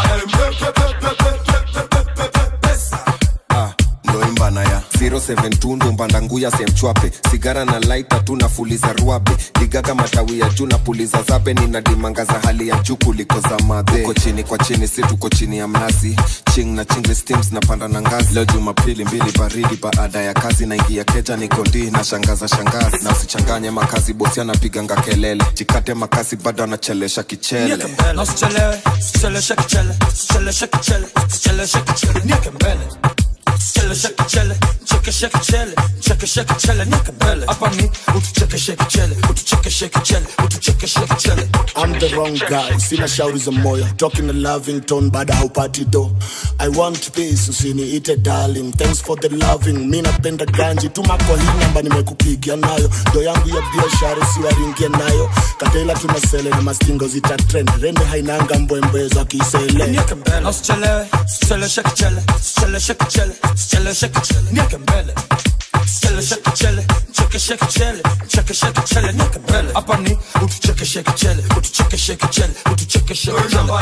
ah ndo imbana ya zero seven two ndo mbanda nguya semchwape sigara na light tu nafuliza ruabe ligaga matawi ya juu na puliza zabe nina dimanga za hali ya juu kuliko za madhe uko chini kwa chini si tuko chini ya mnazi ching na chingle steams na panda na ngazi leo Jumapili mbili baridi baada ya kazi na ingia keja niko ndi na shangaza shangazi na usichanganye makazi bosi anapiganga kelele jikate makasi bado anachelesha kichele na usichelewe, usichele shake chele, usichele shake chele, usichele shake chele, miaka mbele. Chele shake chele, cheke shake chele, cheke shake chele, nika mbele. Hapa ni utu cheke shake chele, utu cheke shake chele, utu cheke shake chele. I'm the wrong guy, sina shauri za moyo. Talking a loving tone, bada haupati do. I want peace, usiniite darling. Thanks for the loving, mi napenda ganji. Tuma kwa hii namba nimekupigia nayo. Do yangu ya biashara siwaringie nayo. Katela tunasele na mastingo zita trend. Rende hainanga mbwembwe za kisele. Nika mbele, usichelewe, chele shake chele, chele shake chele, chele shake chele, nika mbele. Chele shake chele, cheke shake chele, cheke shake chele, nika mbele. Hapa ni utu cheke shake chele, utu cheke shake chele, utu cheke shake chele.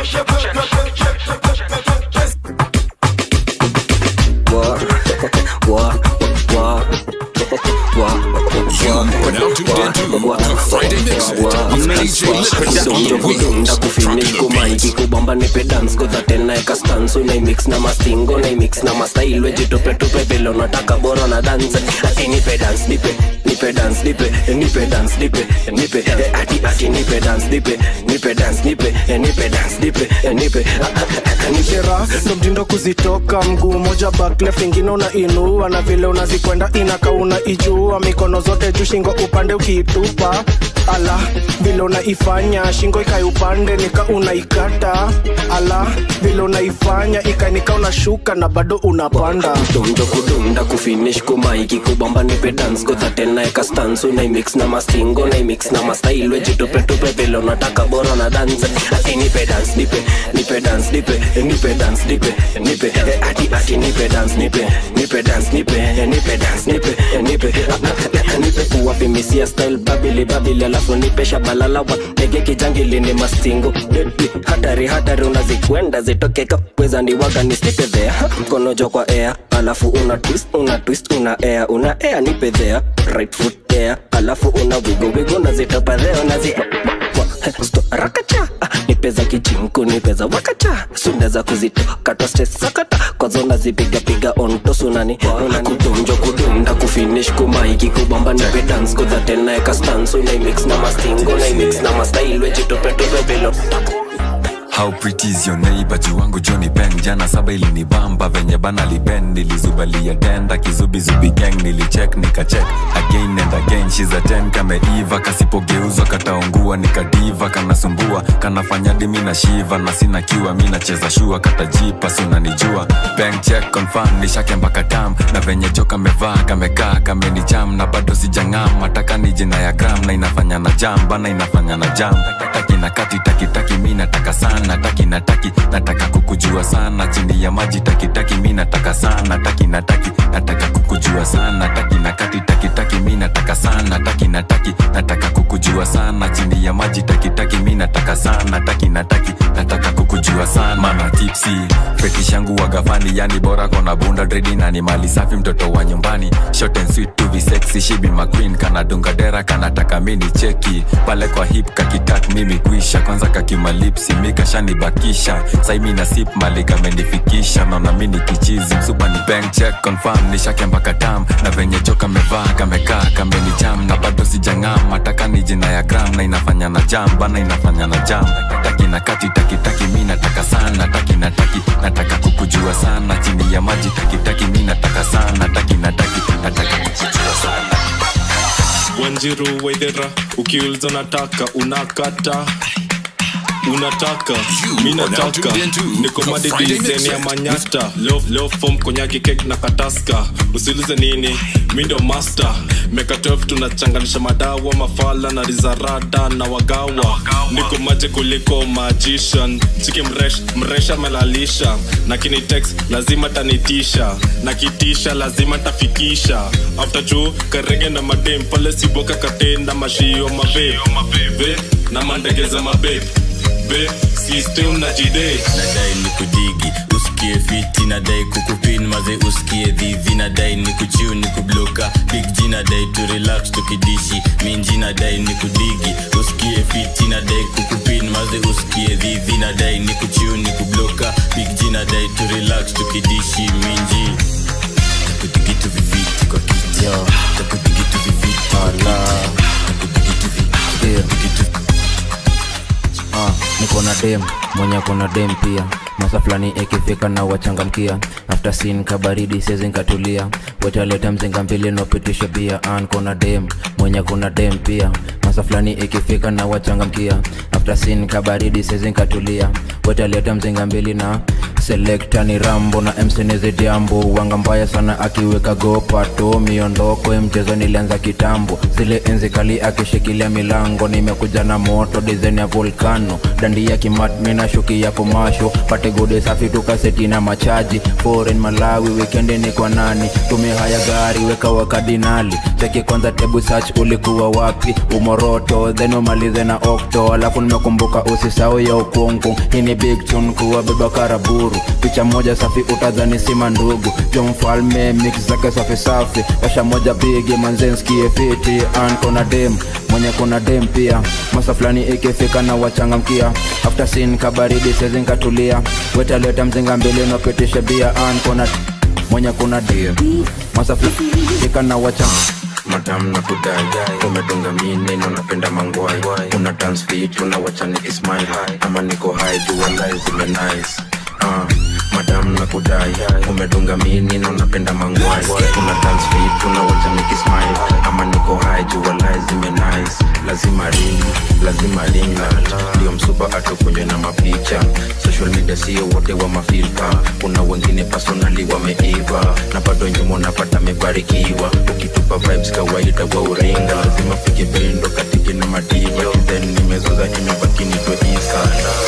War, war, war, You're now tuned into the Friday Mix with D J Litmus on the wheels. Kumaiki kubamba nipe dance kutha tena eka stance. Unaimix na mastingo, unaimix na mastyle. Wejitupe tupe vile unataka bora na dance. Ati nipe dance, nipe, nipe dance, nipe, nipe dance, nipe, nipe. Ati ati nipe dance, nipe, nipe dance, nipe, nipe dance, nipe, nipe. Nipera, ndo mtindo kuzitoka. Mguu moja back left, ingine una inua. Na vile unazikwenda inaka una ijua. Mikono zote juu, shingo upande ukitupa. Ala, vile unaifanya shingo ikai upande nika unaikata. Ala, vile unaifanya ikai nika unashuka na bado unapanda. Donjo kudunda kufinish kumaiki kubamba nipe dance kutha tena eka stance. Unaimix na mastingo, unaimix na mastyle. Wejitupe tupe vile unataka bora na dance. Ati nipe dance, nipe, nipe dance, nipe, nipe dance, nipe, nipe. Ati ati nipe dance, nipe, nipe dance, nipe, nipe dance, nipe, nipe. Nipe uwapi misia style babili babili. Alafu nipe shabalala wa nege kijangili ni mastingo. Deadly, hatari hatari unazikwenda zitoke kapweza ni waga ni slipe there. Mkono jo kwa air, alafu una twist, una twist, una air, una air nipe there. Right foot there, alafu una wiggle wiggle na zitopa there unazi sto rakacha. Nipe za kichinku, nipe za wakacha. Sundeza kuzitoka to stress sakata. Kwazo unazipiga piga on to sunani. Kudonjo kudunda kufinish kumaiki kubamba nipe dance kutha tena eka stance. Unaimix na mastingo, unaimix na mastyle. Wejitupe tupe vilo. How pretty is your neighbor, jiwangu Johnny Ben. Jana saba ili ni bamba, venye bana liben. Nilizubalia denda, kizubi zubi gang. Nilicheck, nika check, again and again. She's a ten, kame Eva. Kasipogeuzwa, kataungua, nika diva. Kanasumbua, kanafanya dimi na shiva. Na sina kiwa, mina cheza shua. Katajipa, suna nijua. Bank check, confirm, nishake mpaka tam. Na venye joka mevaa, kamekaa, kame ni jam. Na bado sijangam, mataka ni jina ya gram. Na inafanya na jam, bana inafanya na jam. Taki na kati, taki taki, mina taka sana. Nataki nataki nataka kukujua sana. Chini ya maji taki taki mi nataka sana. Taki nataki nataka kukujua sana. Taki na kati taki taki mi nataka sana. Taki nataki nataka kukujua sana. Chini ya maji taki taki mi nataka sana. Taki nataki nataka kukujua sana. Mana tipsy fetish yangu wagafani. Yani bora kona bunda dready na ni mali safi mtoto wa nyumbani. Short and sweet to be sexy. She be my queen. Kana dunga dera kana taka mini cheki. Pale kwa hip kakitak mimi kuisha. Kwanza kakimalipsi mika shani bakisha. Sai mina sip malika menifikisha. Naona mini kichizi msupa ni bank check confirm. Nishake mpaka tam. Na venye choka mevaa kamekaa kameni jam. Na bado sijangam mataka ni jina ya gram. Na inafanya na jam bana inafanya na jam. Taki na kati taki taki mi nataka sana. Taki na taki nataka kukujua sana. Chini ya maji taki taki mi nataka sana. Taki na taki nataka kukujua sana. Wanjiru wedera ukiuliza nataka unakata. Unataka, mi nataka. Niko madi design ya manyata. Love, love form konyaki cake na kataska. Usilize nini, mi ndo master. Meka twelve tunachanganisha madawa. Mafala na rizarada na wagawa. Niko maji kuliko magician. Chiki mresh, mresha melalisha. Na kini text, lazima tanitisha. Na kitisha, lazima tafikisha. After juu, karege na madem. Pale siboka katenda mashio mabe. Ve, na mandegeza mabe. Be, system na jide. Nadai ni kudigi, usikie fiti. Nadai kukupin maze usikie dhivi. Nadai ni kuchiu ni kubloka. Big G nadai to relax tukidishi. Minji nadai ni kudigi, usikie fiti. Nadai kukupin maze usikie dhivi. Nadai ni kuchiu ni kubloka. Big G nadai to relax tukidishi. Minji takudigi tu viviti kwa kiti. Takudigi tu viviti kwa kiti. Takudigi tu viviti. Ah, niko kona dem mwenye kona dem pia masa flani ikifika na wachangamkia after scene kabaridi sezi nkatulia wetaleta mzinga mbili nopitisha bia an kona dem mwenye kona dem pia masa flani ikifika na wachangamkia after scene kabaridi sezi nkatulia wetaleta mzinga mbili na selecta ni Rambo na M C nizi diambo wanga mbaya sana akiweka gopato miondoko mchezo nilianza kitambo zile enzi kali akishikilia milango nimekuja na moto design ya volcano dandi ya kimat mina shuki ya komasho pate gode safi tukaseti na machaji foreign Malawi weekend ni kwa nani tume haya gari weka wakadinali cheki kwanza tebu search ulikuwa wapi umoroto then umalize na okto alafu nimekumbuka usisao ya ukungu hii ni big tune kuwa beba karaburu picha moja safi utadhani sima ndugu jo mfalme mix zake safi safi washa moja bigi manzenski fiti an kona dem mwenye kona dem pia masa flani ikifika na wachangamkia after scene kabaridi sezi nkatulia wetaleta mzinga mbili nopitisha bia an kona mwenye kona dem masa flani ikifika na wachangamkia madam na kudai umedunga mine na unapenda mangwai una dance fit unawachani ismail ama niko high jua lies zime nice uh, madam na kudai umedunga mini na unapenda mangwai una dance fit unawachani ismail ama niko high jua lies zime nice lazima ring lazima ring ndio msupa atukunye na mapicha social media sio wote wa mafilter kuna wengine personally wameiva na bado nyuma unapata mebarikiwa ukitupa vibes kawaida wa uringa lazima fike bendo katiki na madiva then nimezoza nimebaki nitwe isa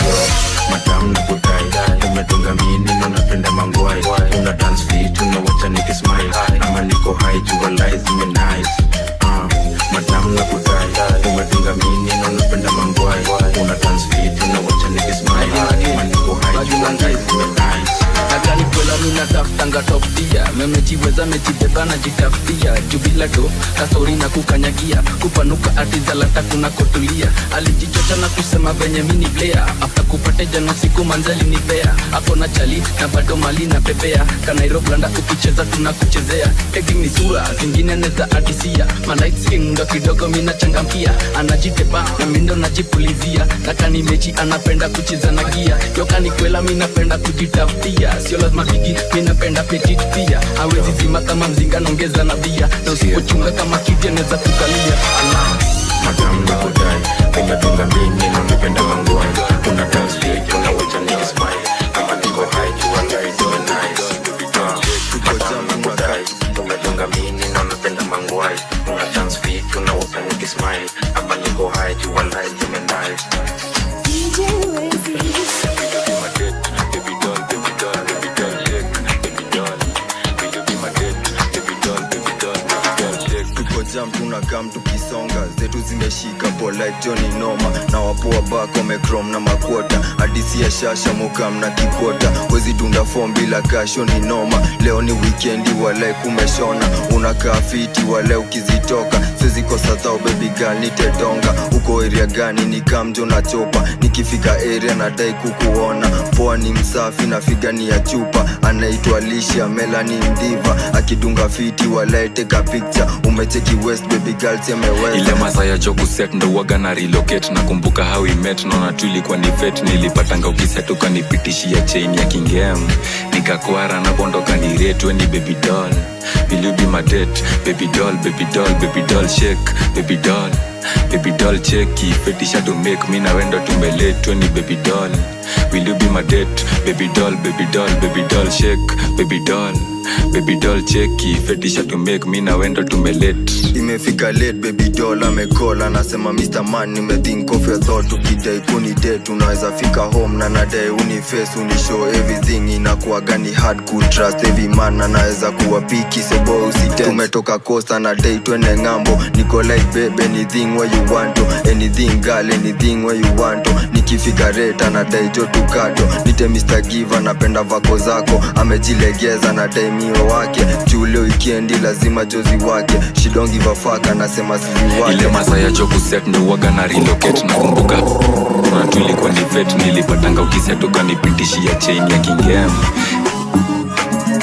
madam na kudai umetunga mini na unapenda mangwai una dance fit unawacha nikismile ama niko high jua lies zime nice uh, madam na kudai umetunga mini na unapenda mangwai una dance fit unawacha nikismile ama niko high jua lies zime nice Nakani kwela mina taftanga top tier memejiweza mejibeba na jitaftia jubila do kastori na kukanyagia kupanuka atizalata kuna kotulia alijichocha na kusema venye mini player after kupate jano siku manzali ni pea hapo na chali na bado mali na pepea kanairo blanda ukicheza tunakuchezea tegi ni sura zingine neza atisia manight skin ndo kidogo mina changamkia anajitepa na mindo najipulizia nakani mechi anapenda kucheza na gia yokani kwela mina penda kujitaftia sio lazima bigi minapenda petit pia hawezi zima kama mzinga nongeza na bia na usipochunga kama kiti neza kukalia Allah madam na kudai umetunga mini na unapenda mangwai una dance fit unawacha nikismile ama niko high jua lies zime nice madam na kudai umetunga mini na unapenda mangwai una dance fit unawacha nikismile ama niko high jua lies zime nice D J Lazy jam tunakam tukisonga zetu zimeshika polite Johnny Noma na wapoa bako mekrom na makwota hadisi ya shasha mukam na kikota wezi tunda form bila kasho ni noma leo ni weekendi wale kumeshona unakaa fiti wale ukizitoka siwezi kosa thao baby girl nitedonga uko area gani ni kamjo na chopa nikifika area nadai kukuona poa ni msafi na figa ni ya chupa anaitwa Alicia Melanie Diva akidunga fiti wale teka picture umecheki west baby girl semeweza ile masaa ya joku set ndo waga na relocate na kumbuka how we met naona tulikuwa ni vet nilipatanga ukiset ukanipitishia chain ya kingem nikakwara na bondoka ni rate ni baby doll will you be my date baby doll baby doll baby doll shake baby doll baby doll cheki fetisha to make me na wendo tumeletwe ni baby doll will you be my date baby doll baby doll baby doll shake baby doll baby doll cheki fetisha to make me na wendo tumelet imefika late baby doll amekola anasema Mister Man nimethink of your thought ukidai kuni date unaweza fika home na nadai uniface unishow everything inakuwa gani hard ku trust every man anaweza kuwa piki so boy usite tumetoka coast na date twende ngambo niko like baby anything where you want to anything girl anything where you want to nikifika rate anadai jo tukato nite Mister Giver napenda vako zako amejilegeza na dai mio wake jule weekendi lazima jozi wake she don't give a fuck anasema sisi wake ile masaa ya joku set ndo waga na relocate na kumbuka na tulikuwa ni vet nilipatanga ukiset ukanipitishia chain ya kingem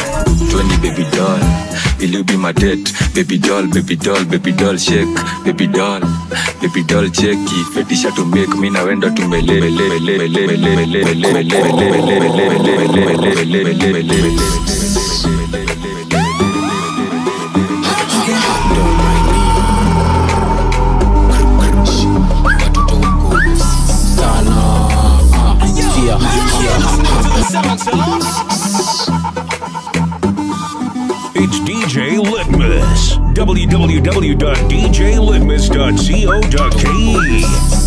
Johnny baby doll, will you be my date? Baby doll, baby doll, baby doll shake, baby doll, baby doll check. Fetisha to make me na wenda to mele mele mele mele mele mele mele mele mele. It's D J Litmus. w w w dot d j litmus dot co dot k e.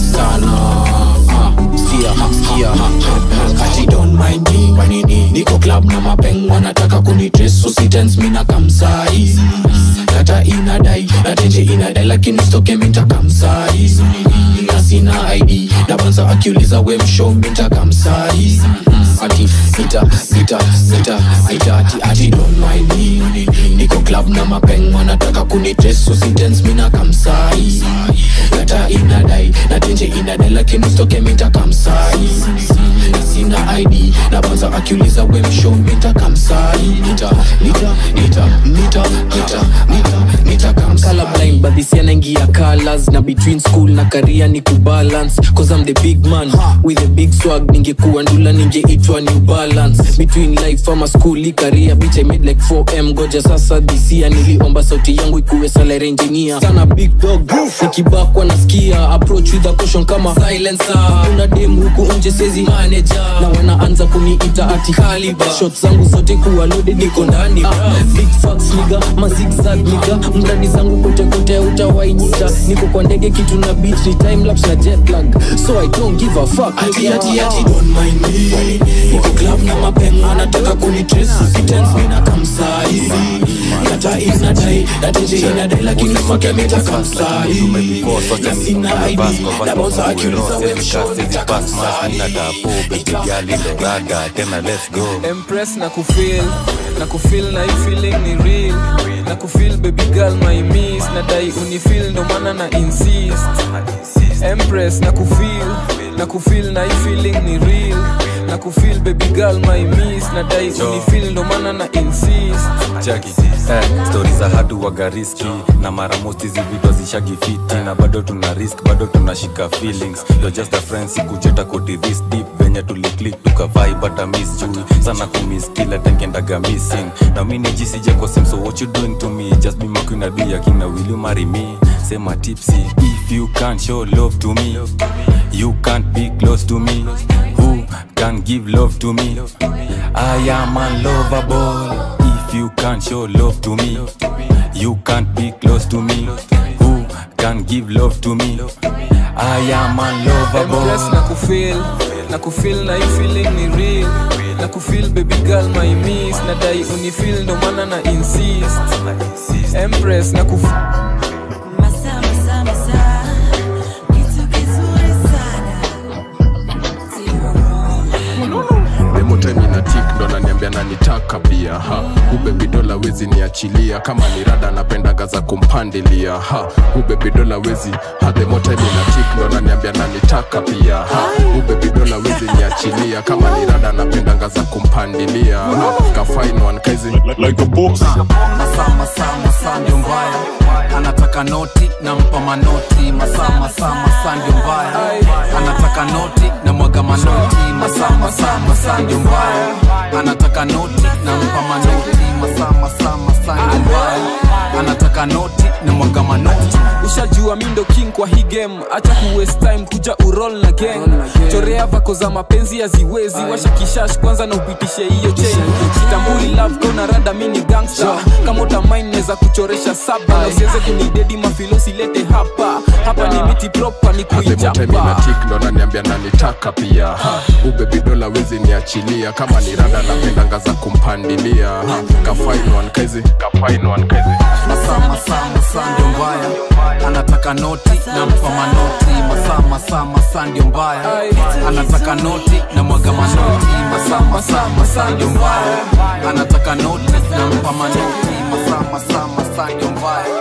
Kati don't mind me wanini niko club na mapeng wanataka kunidress so si dance mina kamsai data inadai natenje inadai lakini stoke minta kamsai na sina I D na banza akiuliza we mshow minta kamsai ati sita sita sita sita ati ati don't mind me niko club na mapeng wanataka kunidress so si dance mina kamsai data inadai natenje inadai lakini stoke minta kamsai sina I D na banza akiuliza we mshow minta kamsai nita nita nita nita nita nita nita kamsai colorblind but this yanangia colors na between school na career ni kubalance cause I'm the big man with a big swag ningekuwa ndula ningeitwa new balance between life ama school career bitch I made like four M goja sasa this year niliomba sauti yangu ikuwe salary engineer sana big dog nikibakwa nasikia approach with a caution kama silencer kuna dem huku nje sezi manager na wanaanza kuniita ati caliber shots zangu zote kuwa loaded niko ndani big facts nigga ma zigzag nigga mradi zangu kote kote utawainita niko kwa ndege kitu na beat ni time lapse na jet lag so I don't give a fuck ati ati ati don't mind me niko club na mapeng wanataka kunitrace si dance mina kamsai data inadai natenje inadai lakini fuck me ta kamsai sina I D na bonza akiuliza we mshow nita kamsai Empress na kufeel na kufeel na hii feeling ni real na kufeel baby girl my miss na dai unifeel ndo maana na insist Empress na kufeel na kufeel na hii feeling ni real na kufeel baby girl my miss na dai unifeel ndo maana na insist Jackie, eh, stories za hatu waga riski na mara most hizi video zishagi fiti na bado tuna risk, bado tunashika feelings. You're just a friend, sikujeta koti this deep venye tuliclick tuka vibe but I miss you sana kumiss kila tengendaga missing na mimi nijisije kwa sim so what you doing to me just be my queen be a king now will you marry me say my tipsy if you can't show love to me you can't be close to me who can give love to me I am unlovable. If you can't show love to me, you can't be close to me. Who can give love to me? I am unlovable. Empress na kufeel, na kufeel na hii feeling ni real. Na kufeel baby girl my miss na dai unifeel ndo maana na insist. Empress na kufeel Masa masa masa kitu kizuri sana. Demoteni na tik ndo naniambia nanitaka pia ha Ubebi dola wezi niachilia kama ni rada napendaga za kumpandilia ha Ubebi dola wezi ha demoteni na tik ndo naniambia nanitaka pia ha Ubebi dola wezi niachilia kama ni rada napendaga za kumpandilia ha Kafaino one kazi like a boss Masa masa masa ndio mbaya anataka noti na mpa manoti masa masa masa ndio mbaya anataka noti na mwaga manoti masa masa masa ndio mbaya anataka noti na mpa manoti masa masa masa ndio mbaya anataka noti na mwaga manoti ushajua mimi ndo king kwa hii game acha ku waste time kuja uroll na gang chorea vako za mapenzi haziwezi washa kishash kwanza na upitishe hiyo chain kitambuli love kona rada mimi ni gangster kama utamind naweza kuchoresha saba na usiweze kunidedi mafilosi lete hapa hapa ni miti proper ni kuichapa na tik ndo naniambia nanitaka pia ha Ubebi dola wezi niachilia kama ni rada napendanga za kumpandilia ha Kafaino one kazi Kafaino one kazi masa masa masa ndio mbaya anataka noti na mpa manoti masa masa masa ndio mbaya anataka noti na mwaga manoti masa masa masa ndio mbaya anataka noti na mpa manoti masa masa masa ndio mbaya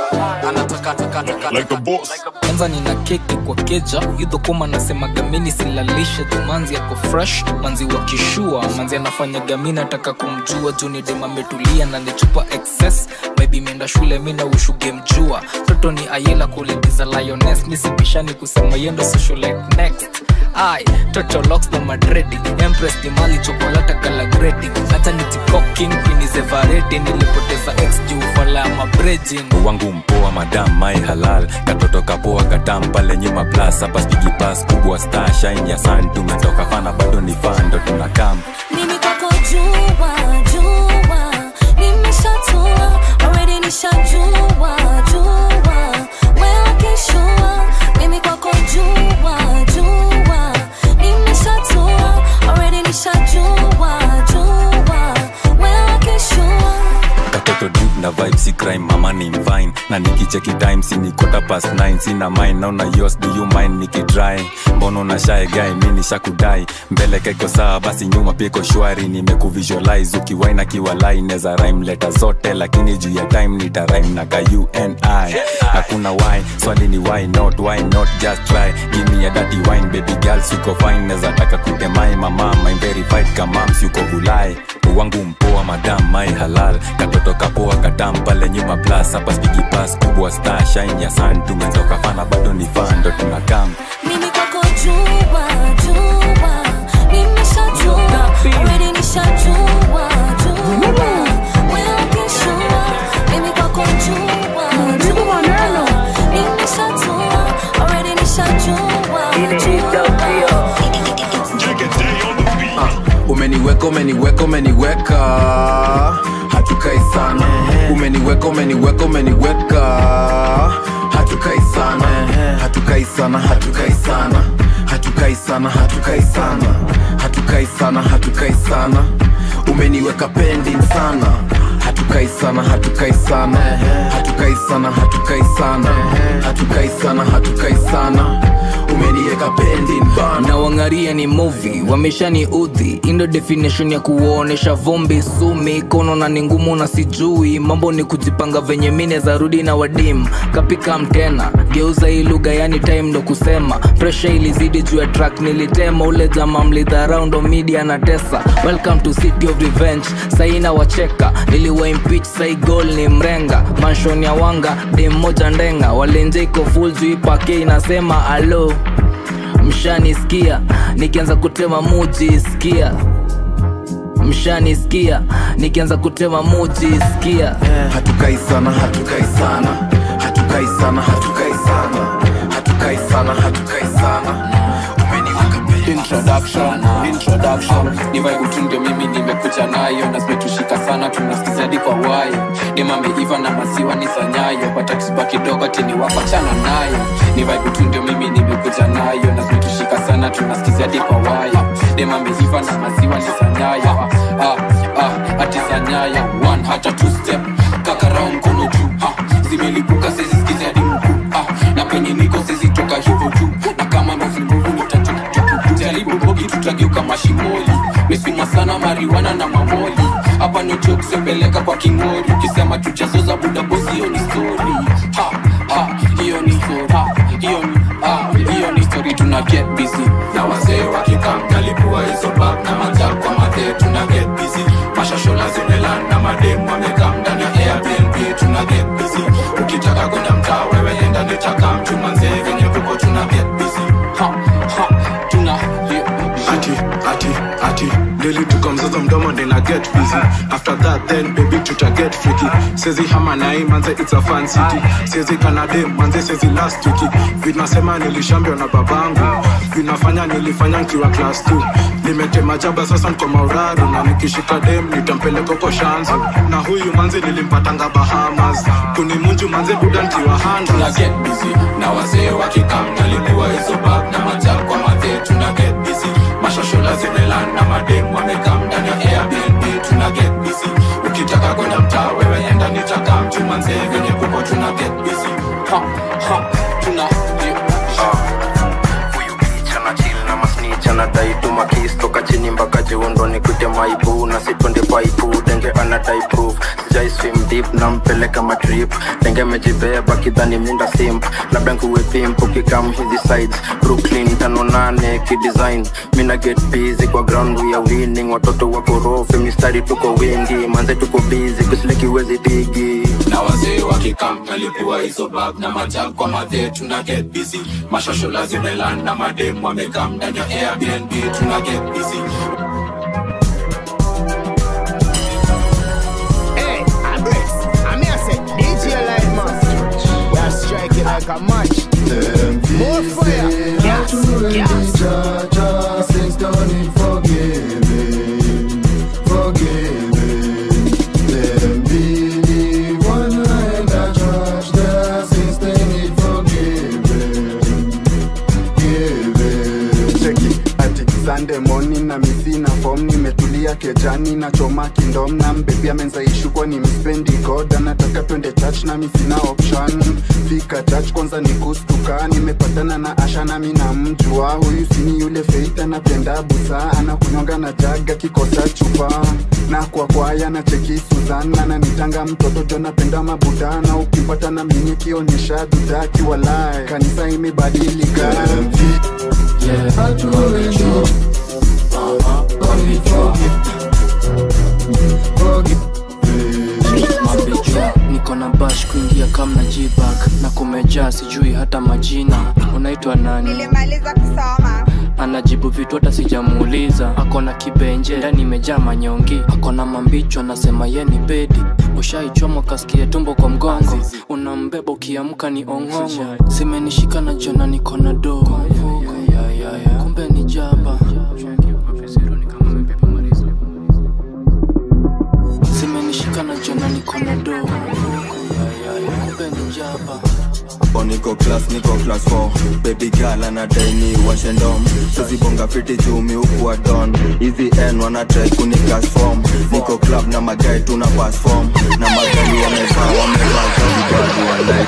anataka taka taka like a boss. Kwanza nina keki kwa keja, yudho koma nasema gamini silalisha jumanzi yako fresh, manzi wa kishua, manzi anafanya gamini nataka kumjua, juni dema metulia na nichupa excess, maybe mienda shule mina ushuge mjua, toto ni ayela kulidiza lioness, nisipishani kusema yendo socialite next. Ay, toto locks na madredi, empress ni mali chokolata kala gredi, hata nitikoking pinize varedi, nilipoteza ex juu fala ya mabrejin. Wangu mpoa madam mai halal, katoto kapoa katam pale nyuma plus, hapa spigi pass kubwa star shine ya sun, tumetoka fana bado ni fando tunakam. Mimi kwako jua, jua, nimeshatua, already nishajua, jua, wewe kishua. Mimi kwako jua, jua, nimeshatua, already nishajua, jua, wewe kishua. Katoto deep na vibe si crime, mama ni mvine, na nikicheki time si ni quarter past nine, sina mind naona yours, do you mind nikidry, mbono na shy guy mini shakudai, mbele keko sawa basi nyuma piko shwari, nimekuvisualize ukiwaina kiwalai, neza rhyme leta zote lakini juu ya time nita rhyme na ka U N I, hakuna why, swali ni why not, why not just try, give me a dirty wine baby girl suko fine, neza taka kutemai mama, my verified kamams yuko bulai, wangu mpoa madam mai halal, katoto kapoa katam pale nyuma plus, hapa spigi pass kubwa star shine ya sun, tumezoka fana bado ni fando tunakam. Mimi kwako jua, jua, nimeshatua, already nishajua, jua, wewe kishua. Mimi kwako jua, jua, nimeshatua, already nishajua, jua. Umeniweka, umeniweka, umeniweka, hatukai sana. Umeniweka, umeniweka, umeniweka, hatukai sana. Hatukai sana, hatukai sana, hatukai sana, hatukai sana, hatukai sana, hatukai sana. Umeniweka pending sana, hatukai sana, hatukai sana, hatukai sana, hatukai sana, hatukai sana, hatukai sana. Umeniweka pending bana. Na wangaria ni movie, wamesha ni udhi, indo definition ya kuonesha vumbi sumi, kono na ni ngumu na sijui, mambo ni kujipanga venye mine za rudi na wadim, kapika mtena, geuza hii lugha yani time ndo kusema, pressure ilizidi juu ya track nilitema, ule jama mlidharau ndo media na tesa, welcome to city of revenge, saina wacheka, niliwa impeach sai goal ni mrenga, mansion ya wanga, dem moja ndenga, walenje iko full juu ipake inasema alo, mshanisikia nikianza kutema muji sikia, mshanisikia nikianza kutema muji sikia. Hatukai sana, hatukai sana, hatukai sana, hatukai sana, hatukai sana, hatukai sana. Introduction, introduction ni vibe tu ndio mimi nimekuja nayo, na zimetushika sana tunasikiza hadi kwa wayo, dema meiva na maziwa ni sanyayo, but akisiba kidogo tini wako chana nayo, ni vibe tu ndio mimi nimekuja nayo, na zimetushika sana tunasikiza hadi kwa wayo, dema meiva na maziwa ni sanyayo, ah ah ah ati sanyayo, one hata two step kakara mkono juu, ha zimelipuka sisi sikiza hadi mkuu, ah na penye niko sisi toka hivyo tu, na kama mfunguvu nitatoka jaribu bogi tutageuka mashimoli, mesuma sana mariwana na mamoli, hapa no joke sepeleka kwa kingori, ukisema tujazoza buda bosi hiyo ni story, ha ha hiyo ni story, ha hiyo ni ah hiyo ni story, tuna get busy na wazee wakikam kalipua hizo bag na majal kwa mate, tuna get busy mashashola zimelan na madem wamekam ndani ya Airbnb, tuna get busy ukitaka kwenda mtaa wewe enda nitaka mtu manze venye kuko, tuna get busy ha ha tuna ati ati ati daily tuko mzozo mdomo then I get busy, after that then baby tuta get freaky, sezi hama nai manze it's a fan city, sezi kanade manze sezi last wiki, vinasema nilishambio na babangu, vinafanya nilifanya nkiwa class two, nimetema jaba sasa nko mauraro, na nikishika dem nitampeleka kwa shanzo, na huyu manze nilimpatanga Bahamas, kunimunju manze buda nkiwa handles. Tuna get busy na wazee wakikam nalipua hizo bag na majal kwa mate, tuna get busy mashashola zimelan na madem wamekam ndani ya Airbnb, tuna get busy ukitaka kwenda mtaa wewe enda nitaka mtu manze venye kuko, tuna get busy ha ha tuna huyu bitch ana chill na masnitch anadai tuma kiss toka chini mpaka jiundo nikute maibu, na sipunde paipu denge anadai proof, sijai swim deep na mpeleka matrip Denge mejibeba kidhani minda simp labda nkuwe pimp ukikam hizi sides Brooklyn tano nane kidesign mina get busy kwa ground we are winning watoto wako rofe mistari tuko wingi manze tuko busy kusileki wezi digi na wazee wakikamp nalipua hizo bag na majag kwa madhe tuna get busy mashosho lazima land na madem wamekam ndani ya Airbnb tuna get busy. Hey, Andres, I'm here say D J Light Man, we are striking like a match. More fire, yes, yes. Jah says don't need forgiving, forgiving. Them believe one line that church there says they need forgiving, giving. Check it, ati Sunday morning na misina form nimetulia kejani na choma kindom na mbebi amenza ishu kwa ni mispendi koda nataka twende church na misina option fika church kwanza ni kustuka nimepatana na Asha na mina mjua huyu sini yule feita na penda busa anakunyonga na jaga kikosa chupa na kwa kwaya na cheki Suzana na nitanga mtoto jona penda mabudana ukipata na mimi kionyesha dudaki walai kanisa imebadilika yeah hatuwezi niko na bash kuingia kama na G-Bag na kumejaa sijui hata majina unaitwa nani nilimaliza kusoma anajibu vitu hata sijamuuliza akona kibenje ndani imejaa manyongi akona mambicho anasema ye ni bedi ushaichomwa kasikie tumbo kwa mgongo unambeba ukiamka ni ongongo zimenishika na jona niko na do kumbe ni jaba zimenishika na jona niko na do kumbe ni jaba Oh, niko class, niko class four Baby girl anadai ni washendom Suzi bonga fiti jumi huku wa don Easy N wana try kunikas form Niko club na magai tuna pass form Na magali wameza wameza Everybody walai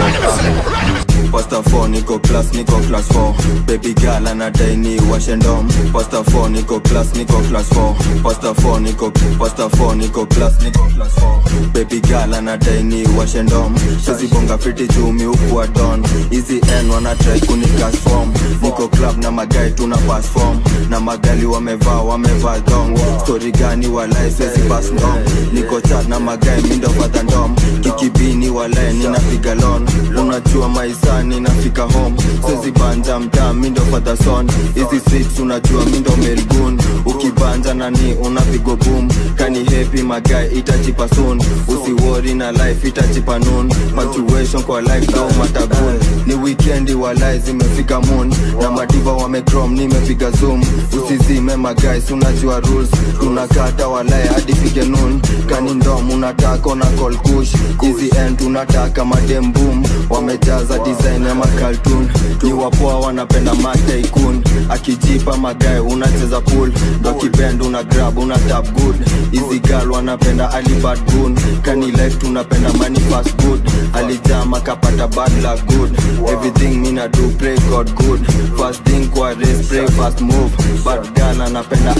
to Pasta four niko class, niko class four Baby girl anadai ni washendom Pasta four niko class, niko class four Pasta four niko, pasta four niko class, niko class four Baby girl anadai ni washendom Suzi bonga fiti jumi huku wa don Easy N wana try kunikas form Niko club na magai tuna pass form Na magali wamevaa wamevaa dong Story gani walai swezi pass ndom Niko chat na magai mindo fata ndom Kikibini walai ninapiga lon Unajua maisa ninafika home Swezi banja mta mindo fata son Easy streets unajua mindo melgun Ukibanja nani unapigo boom Kani happy magai itachipa soon Usi worry na life itachipa noon Punctuation kwa life no matagun Ni weekendi walai zimefika moon Na madiva wamecrom nimepiga zoom Usizime maguys unajua rules Tunakata walai hadi pige noon Kani ndom unataka na call kush Easy end unataka madem boom Wamejaza design ya makaltoon Ni wapoa wanapenda mataikun Akijipa magai unacheza pool Doki bend una grab una tap good Easy girl wanapenda alibad goon Kani life tunapenda money fast good Alijama kapata bad luck good Everything mina do pray God good First thing kwa race pray fast move Bad girl anapenda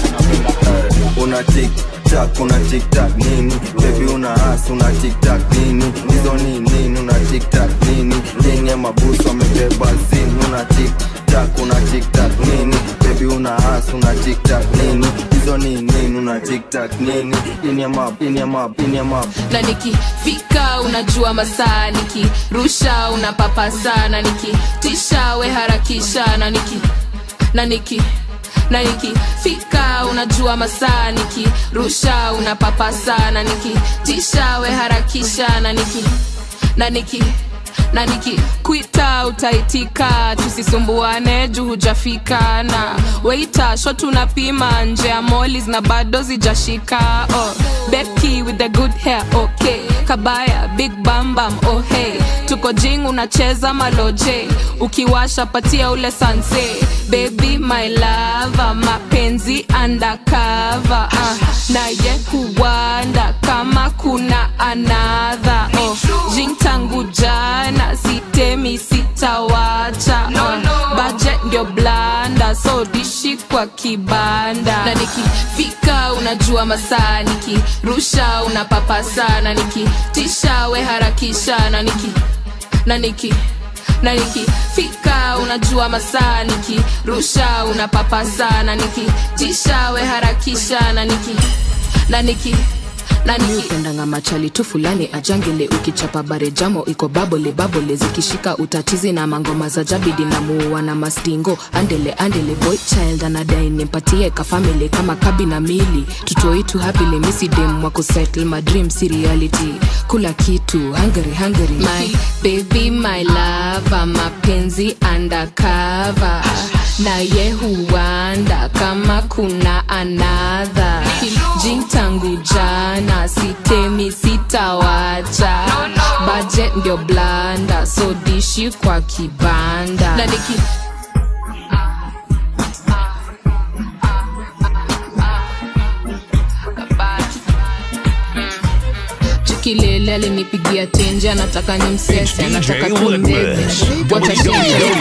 Una tick tack una tick tack nini Baby una ass una tick tack nini Nizo nini una tick tack nini Nini mabusu wamebeba zini Una tick tack una tick tack nini Baby una ass una tick tack nini Nizo nini una tick tack nini Ini ya map ini ya map ini ya map Na nikifika unajua masaa nikirusha unapapa sana nikitisha we harakisha na niki na niki na nikifika unajua masaa nikirusha unapapa sana nikitisha we harakisha na niki na niki na nikikuita utaitika tusisumbuane juu hujafika na waita shot unapima nje ya mollies na bado zijashika oh Becky with the good hair okay Kabaya big bam bam oh hey tuko jing unacheza maloje ukiwasha patia ule sanse baby my lover mapenzi undercover uh, na ye huwanda kama kuna another oh jing tangu jana sitemi sitawacha uh, budget ndio blanda so dishi kwa kibanda. Na nikifika unajua masaa, nikirusha unapapa sana, nikitisha we harakisha. Na niki na niki na nikifika unajua masaa, nikirusha unapapa sana, nikitisha we harakisha. Na niki na niki nani upendanga machali tu fulani ajangele, ukichapa bare jamo iko babole babole, zikishika utatizi na mangoma za jabidi na muua na mastingo. Andele andele boy child anadai nimpatie ka family kama kabi na mili, tutoi tu happily misi dem wako settle my dreams reality, kula kitu hungry hungry my baby my love, mapenzi undercover na ye huanda kama kuna another jing tangu jana, sitemi sitawacha, budget ndio blanda so dishi kwa kibanda. Na niki Kilele alinipigia tenje, anataka nimsese, anataka kumbebe. Wacha shida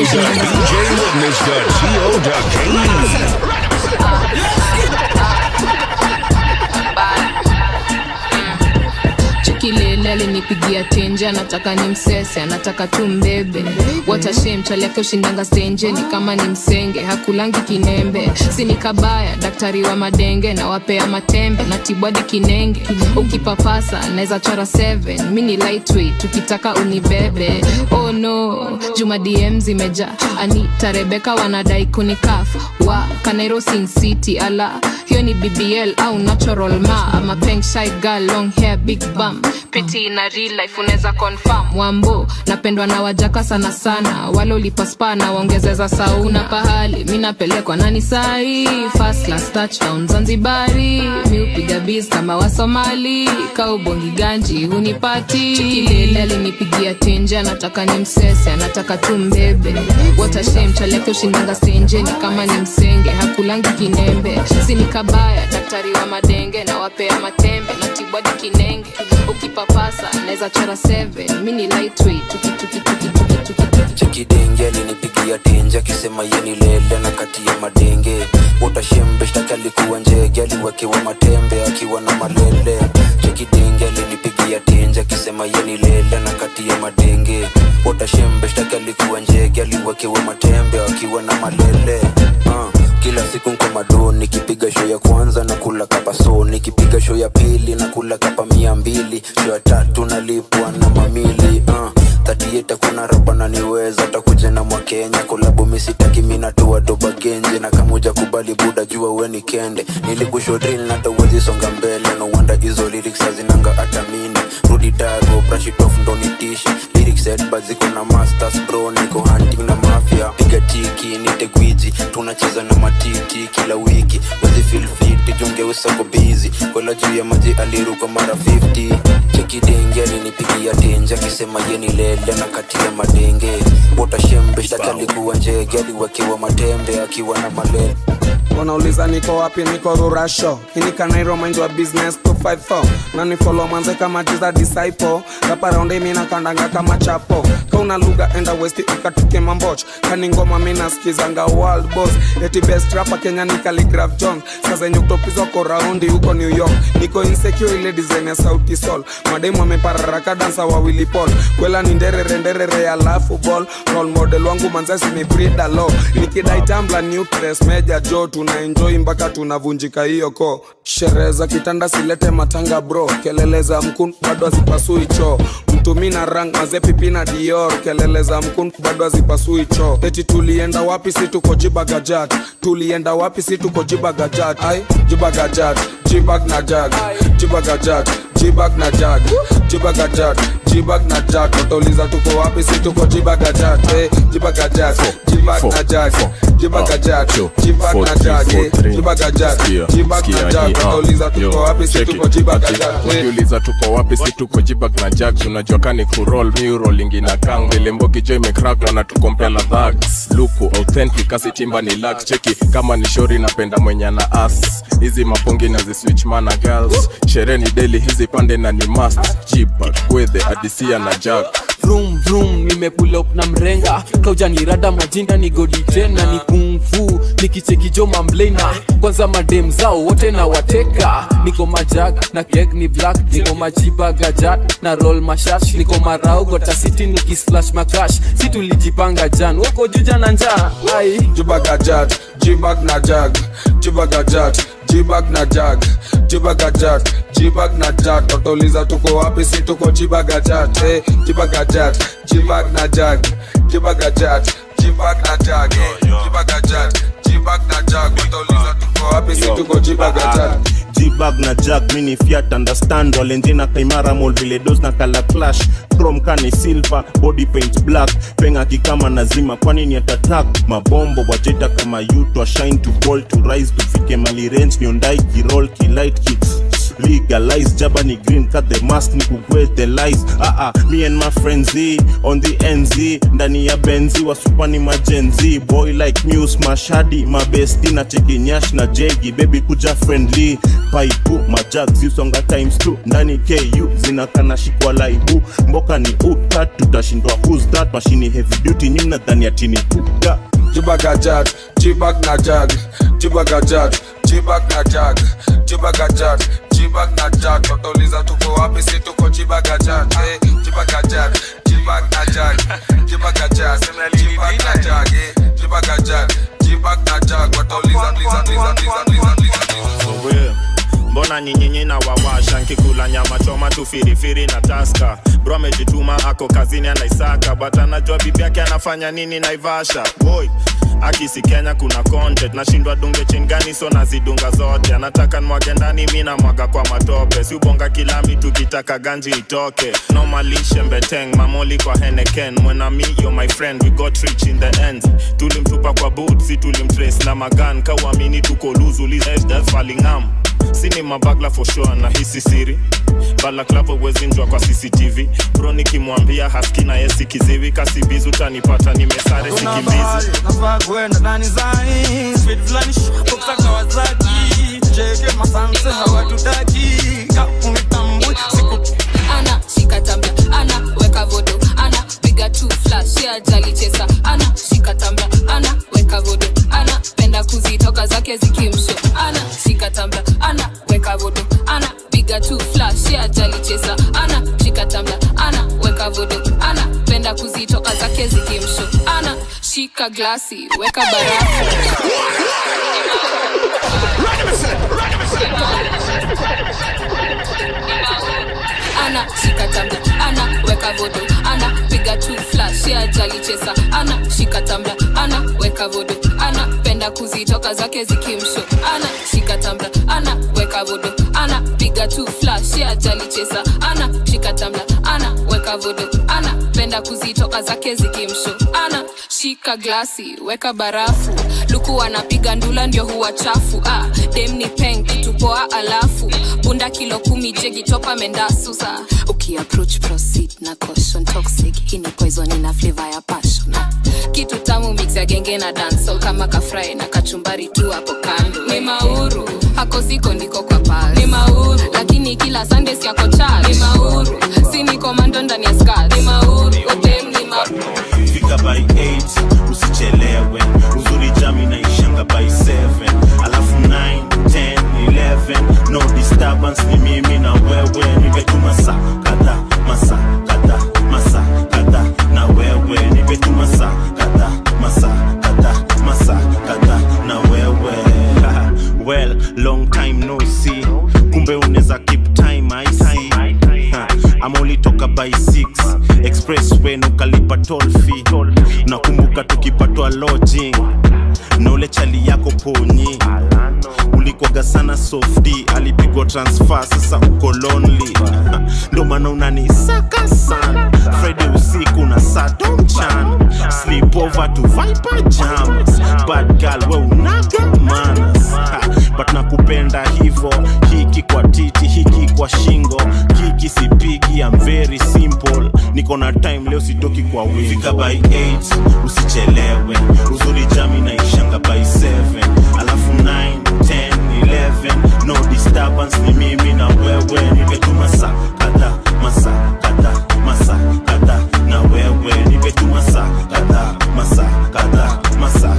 Kilele alinipigia tenje, anataka nimsese, anataka tumbebe. Wacha shame chali yake ushindanga stenje, ni kama ni msenge, hakulangi kinembe. Sini kabaya, daktari wa madenge, na wapea matembe, na tibwadi kinenge. Ukipapasa, naeza chora seven, mini lightweight, tukitaka unibebe. Oh no, Juma D M zimeja, Anita Rebecca wanadai kunikafa. Wa, Kanairo Sin City, ala, hiyo ni B B L au natural ma. Ama pink shy girl, long hair, big bum. Pretty in a real life uneza confirm. Wambo, napendwa na wajaka sana sana, walo lipaspa na waongezeza sauna. Pahali, minapelekwa nani sahi, first class touchdown Zanzibari. Mi upiga biz kama wa Somali, kaubongi ganji hunipati. Chikilele alinipigia tenje, anataka ni msese, anataka tumbebe. Water shame chaleke ushindanga stenje, ni kama ni msenge, hakulangi kinembe. Sini kabaya, daktari wa madenge, na wapea matembe, na tibwadi kinenge. Ukipapasa, naeza chora seven, mini lightweight, tuki tuki tuki tuki tuki. Chekidenge alinipigia tenje, kisema yeni lele na kati ya madenge. Utashembe shtaki alikuwa njege, aliwekewa matembe akiwa na malele. Chekidenge alinipigia tenje, kisema yeni lele na kati ya madenge. Utashembe shtaki alikuwa njege, aliwekewa matembe akiwa na malele. uh. Kila siku nko mado, nikipiga show ya kwanza na kula kapa so, nikipiga show ya pili na kula kapa mia mbili, show ya tatu nalipwa na mamili. uh. Tatieta kuna rapa na niweza, takuja na mwa Kenya kolabu misitaki mina tuwa doba genje. Na kamuja kubali buda jua weni kende, nilikusho drill na tawezi songa mbele. No wonder hizo lyrics hazinanga atamini, rudi dago brush it off ndo nitishi. Lyrics head but ziko na masters bro, niko hunting na mafia. Piga tiki nite gwiji, tunacheza na matiti kila wiki. Wezi feel fit, junge usako busy, kola juu ya maji aliruka mara fifty. Chekidenge alinipigia tenje, kisema yeni lele na kati ya madenge. Utashembe shtaki alikuwa njege, aliwekewa matembe akiwa na malele. Wanauliza niko wapi, niko Rurasho. Hini Kanairo mind wa business two five four. Na ni follow manze kama jiza disciple. Rapa rounde mina kandanga kama chapo. Kauna lugha enda westi ikatuke mamboch. Kani ngoma mina skizanga world boss. Eti best rapper Kenya ni Calligraph Jones. Sasa nyuktopizo ko raundi huko New York. Niko insecure ile design ya Sauti Sol. Mademu wamepararaka dansa wa Willy Paul. Kwela ni nderere nderere ya lafu ball. Role model wangu manzasi ni Frida Lo. Nikidai Tumblr Nucleus Major Joe. Tuna enjoy mpaka tunavunjika hiyo ko. Sherehe za kitanda silete matanga bro, kelele za mkun bado hazipasui choo. Mtumi na rank maze pipi na Dior, kelele za mkun bado hazipasui choo. Eti tulienda wapi si tuko Jibagajat, tulienda wapi si tuko Jibagajat. Ai Jibagajat, Jibag na jag, Jibagajat, Jibag na jag, Jibagajat, Jibag na jag. Utauliza tuko wapi si tuko Jibagajat. Eh Jibagajat, Jibag na jag, Jibagajat, Jibag na jag, Jibagajat, Jibag na jag. Utauliza tuko wapi si tuko Jibagajat. Ukiuliza tuko wapi si tuko Jibag na jag. Tunajua kani kuroll, mi rolling ina gang. Ile mbogi joy mecrack na natukompea la thugs. Luku, authentic, kasi timba ni lax. Cheki, kama ni shori napenda mwenye na ass. Hizi mapongi na zi switch mana girls. Shere ni daily, hizi pande na ni must. Jibag, kwethe, adisia na jag. Vroom vroom, nime pull up na mrenga. Kauja ni rada majinda ni godi tena ni kung fu. nikicheki jo mamblena kwanza madem zao wote na wateka niko majag na keg ni black niko majiba gajat na roll mashash niko marau gota city nikisplash makash si tulijipanga jan wako juja na njaa ai juba gajat jibag na jag juba gajat jibag na jag juba gajat jibag na jag totoliza tuko wapi si tuko jiba gajat eh jiba gajat jibag na jag jiba gajat jibag na jag jiba gajat jibag na jag totoliza tuko wapi si tuko jiba gajat G-Bag na jag mini fiat understand walenje na kaimara mall vile dos na kala clash chrome kani silver body paint black penga kikama nazima kwani ni atatak mabombo wajeta kama you to shine to fall to rise to fike mali range ni ondai ki roll ki light kicks legalize jabani green cut the mask ni kugwe the lies ah ah me and my friends Z on the N Z ndani ya benzi wa supani majenzi boy like muse mashadi mabesti na cheki nyash na jegi baby kuja friendly paipu majag zisonga times two ndani K U zinakana shikwa laibu mboka ni uta tutashindwa who's that machine heavy duty nyinyi nadhani atini kuda jiba gajat jibag na jag jiba gajat jibag na jag jiba gajat jibag na jag totoliza tuko wapi si tuko jiba gajat eh jiba gajat jibag na jag jiba gajat jibag na jag eh jiba gajat jibag na jag totoliza liza liza liza liza liza mbona nyinyi na wawasha nkikula nyama choma tu firifiri na taska bro amejituma ako kazini anaisaka but anajua bibi yake anafanya nini Naivasha boy akisi Kenya kuna content nashindwa dunge chingani so nazidunga zote anataka nwage ndani mimi na mwaga kwa matope si ubonga kilami tukitaka ganji itoke normally shembeteng mamoli kwa Henneken when me you're my friend we got rich in the end tulimtupa kwa boot si tulimtrace na magan kawamini tuko luzu lize death falling am sini mabagla for sure na hisi siri bala klapo wezi njwa kwa C C T V bro nikimwambia haski na yesi kiziwi kasibizu tanipata nimesare sikimbizi nafaa kwenda ndani zai speed flani shoko Kawasaki jeke masanse hawatutaki kapunitambui siku ana shika tambla ana weka vodo ana piga tu flash ya jali chesa ana shika tambla ana weka vodo ana penda kuzitoka zake zikimsho ana shika tambla ana weka vodo ana piga tu flash ya jali chesa ana shika tambla ana weka vodo ana penda kuzitoka zake zikimsho ana shika glasi weka barafu ana shika tambla ana weka vodo ana piga tu flash ya jali chesa ana shika tambla ana weka vodo ana penda kuzitoka zake zikimsho ana shika tambla ana weka vodo ana piga tu flash ya jali chesa ana shika tambla ana weka vodo ana penda kuzitoka zake zikimsho ana shika glasi weka barafu luku anapiga ndula ndio huwa chafu ah dem ni peng kitu poa alafu bunda kilo kumi jegi topa mendasusa uki approach proceed na caution toxic hii poison ina flavor ya passion ah. Kitu tamu mix ya genge na dancehall kama kafry na kachumbari tu hapo kando ni mauru hako siko ndiko kwa pals ni mauru lakini kila Sunday yako charge ni mauru si ni commando ndani ya skirt ni mauru dem ni mauru fika by eight usichelewe uzuri jami na ishanga by seven alafu nine ten eleven no disturbance ni mimi na wewe nimetuma saa kadha masa kadha masa kadha na wewe nimetuma saa kadha masa kadha masa kadha na wewe well long time no see kumbe unaweza keep time I see I'm only toka by six expressway nukalipa toll fee nakumbuka tukipatwa lodging na ule chali yako ponyi ulikuwaga sana softy alipigwa transfer sasa uko lonely ndo maana unanisaka sana Friday usiku na Saturday mchana sleep over to Viper Jams bad girl we unaga manners but nakupenda hivo hiki kwa titi hiki kwa shingo kiki sipigi I'm very simple niko na time leo sitoki kwa wingo fika by eight usichelewe uzuri jami na ishanga by seven alafu nine ten eleven no disturbance ni mimi na wewe nimetuma saa kadha masa kadha masa kadha na wewe nimetuma saa kadha masa kadha masa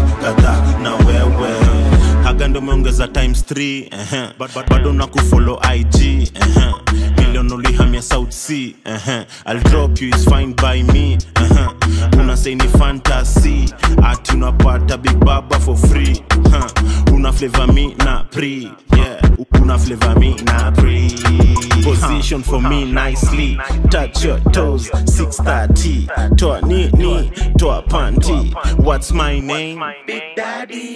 three uh-huh. but, but, bado na kufollow I G uh-huh. Million ulihamia South Sea uh-huh. I'll drop you, it's fine by me uh-huh. Una say ni fantasy ati unapata Big Baba for free uh-huh. Una flavor me na pre yeah. Una flavor me na pre Position for me nicely. Touch your toes, six thirty. Toa ni ni, toa panty. What's my name? Big Daddy.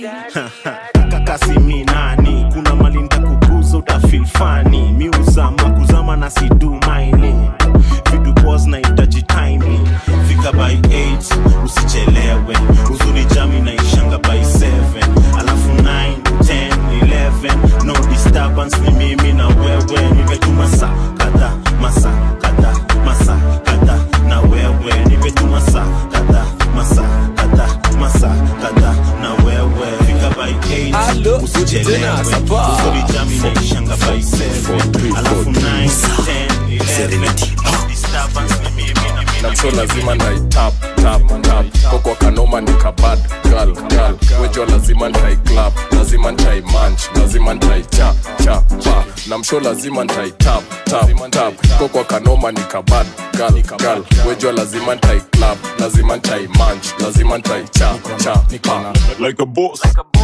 Kakasi mi nani. Kuna mali nitakuguza utafeel funny. Mi uzama kuzama na si do mining. Vidu pause na itaji timing. Fika by eight, usichelewe. Uzuri jami na ishanga by seven. Alafu nine, ten, eleven. No disturbance ni mimi na wewe. Nivetu masa kada, masa kada, masa kada na wewe. Nivetu masa kada, masa kada, masa kada na wewe. Fika by eight, usichelewe. Uzuri jami na ishanga by seven. Alafu nine, ten, eleven. No disturbance ni mimi na mimi na so lazima ndai tap tap tap koko kanoma ni kabad girl girl wejo lazima ndai club lazima ndai munch lazima ndai cha cha pa na msho lazima ndai tap tap tap koko kanoma ni kabad girl girl wejo lazima ndai club lazima ndai munch lazima ndai cha cha pa like a boss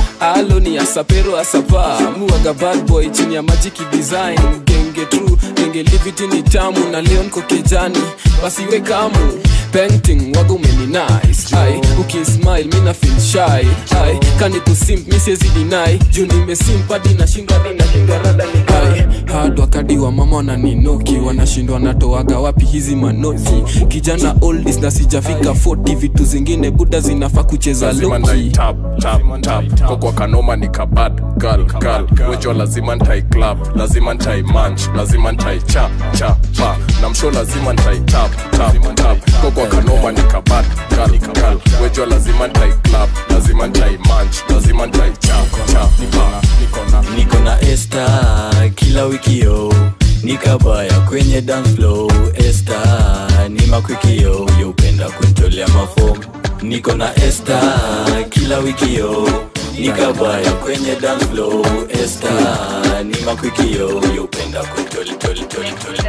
alo ni asapero asapa muaga bad boy chini ya magic design genge true genge live it ni tamu na leon kokejani wasiwe kamu painting wago meni nice ai ukismile mina feel shy ai kani kusimp mi siwezi deny juu nimesimp hadi nashinda hadi nashinda rada ni ai hard wakadi wa mama wananinoki wanashindwa natoaga wapi hizi manoti kijana oldies na sijafika forty vitu zingine buda zinafaa kucheza loki tap tap tap koko kanoma ni kabad girl girl wejo lazima ntai club lazima ntai munch lazima ntai cha cha pa na msho lazima ntai tap tap tap koko kanoma ni kabad girl girl wejo lazima ntai club lazima ntai munch lazima ntai cha cha pa nikona nikona Esther kila wiki yo nikabaya kwenye dance floor Esther ni makwiki yo yupenda kuntolea mafom nikona Esther kila wiki yo nikabaya kwenye dance floor Esther ni makwiki yo yupenda kuntoli toli toli toli.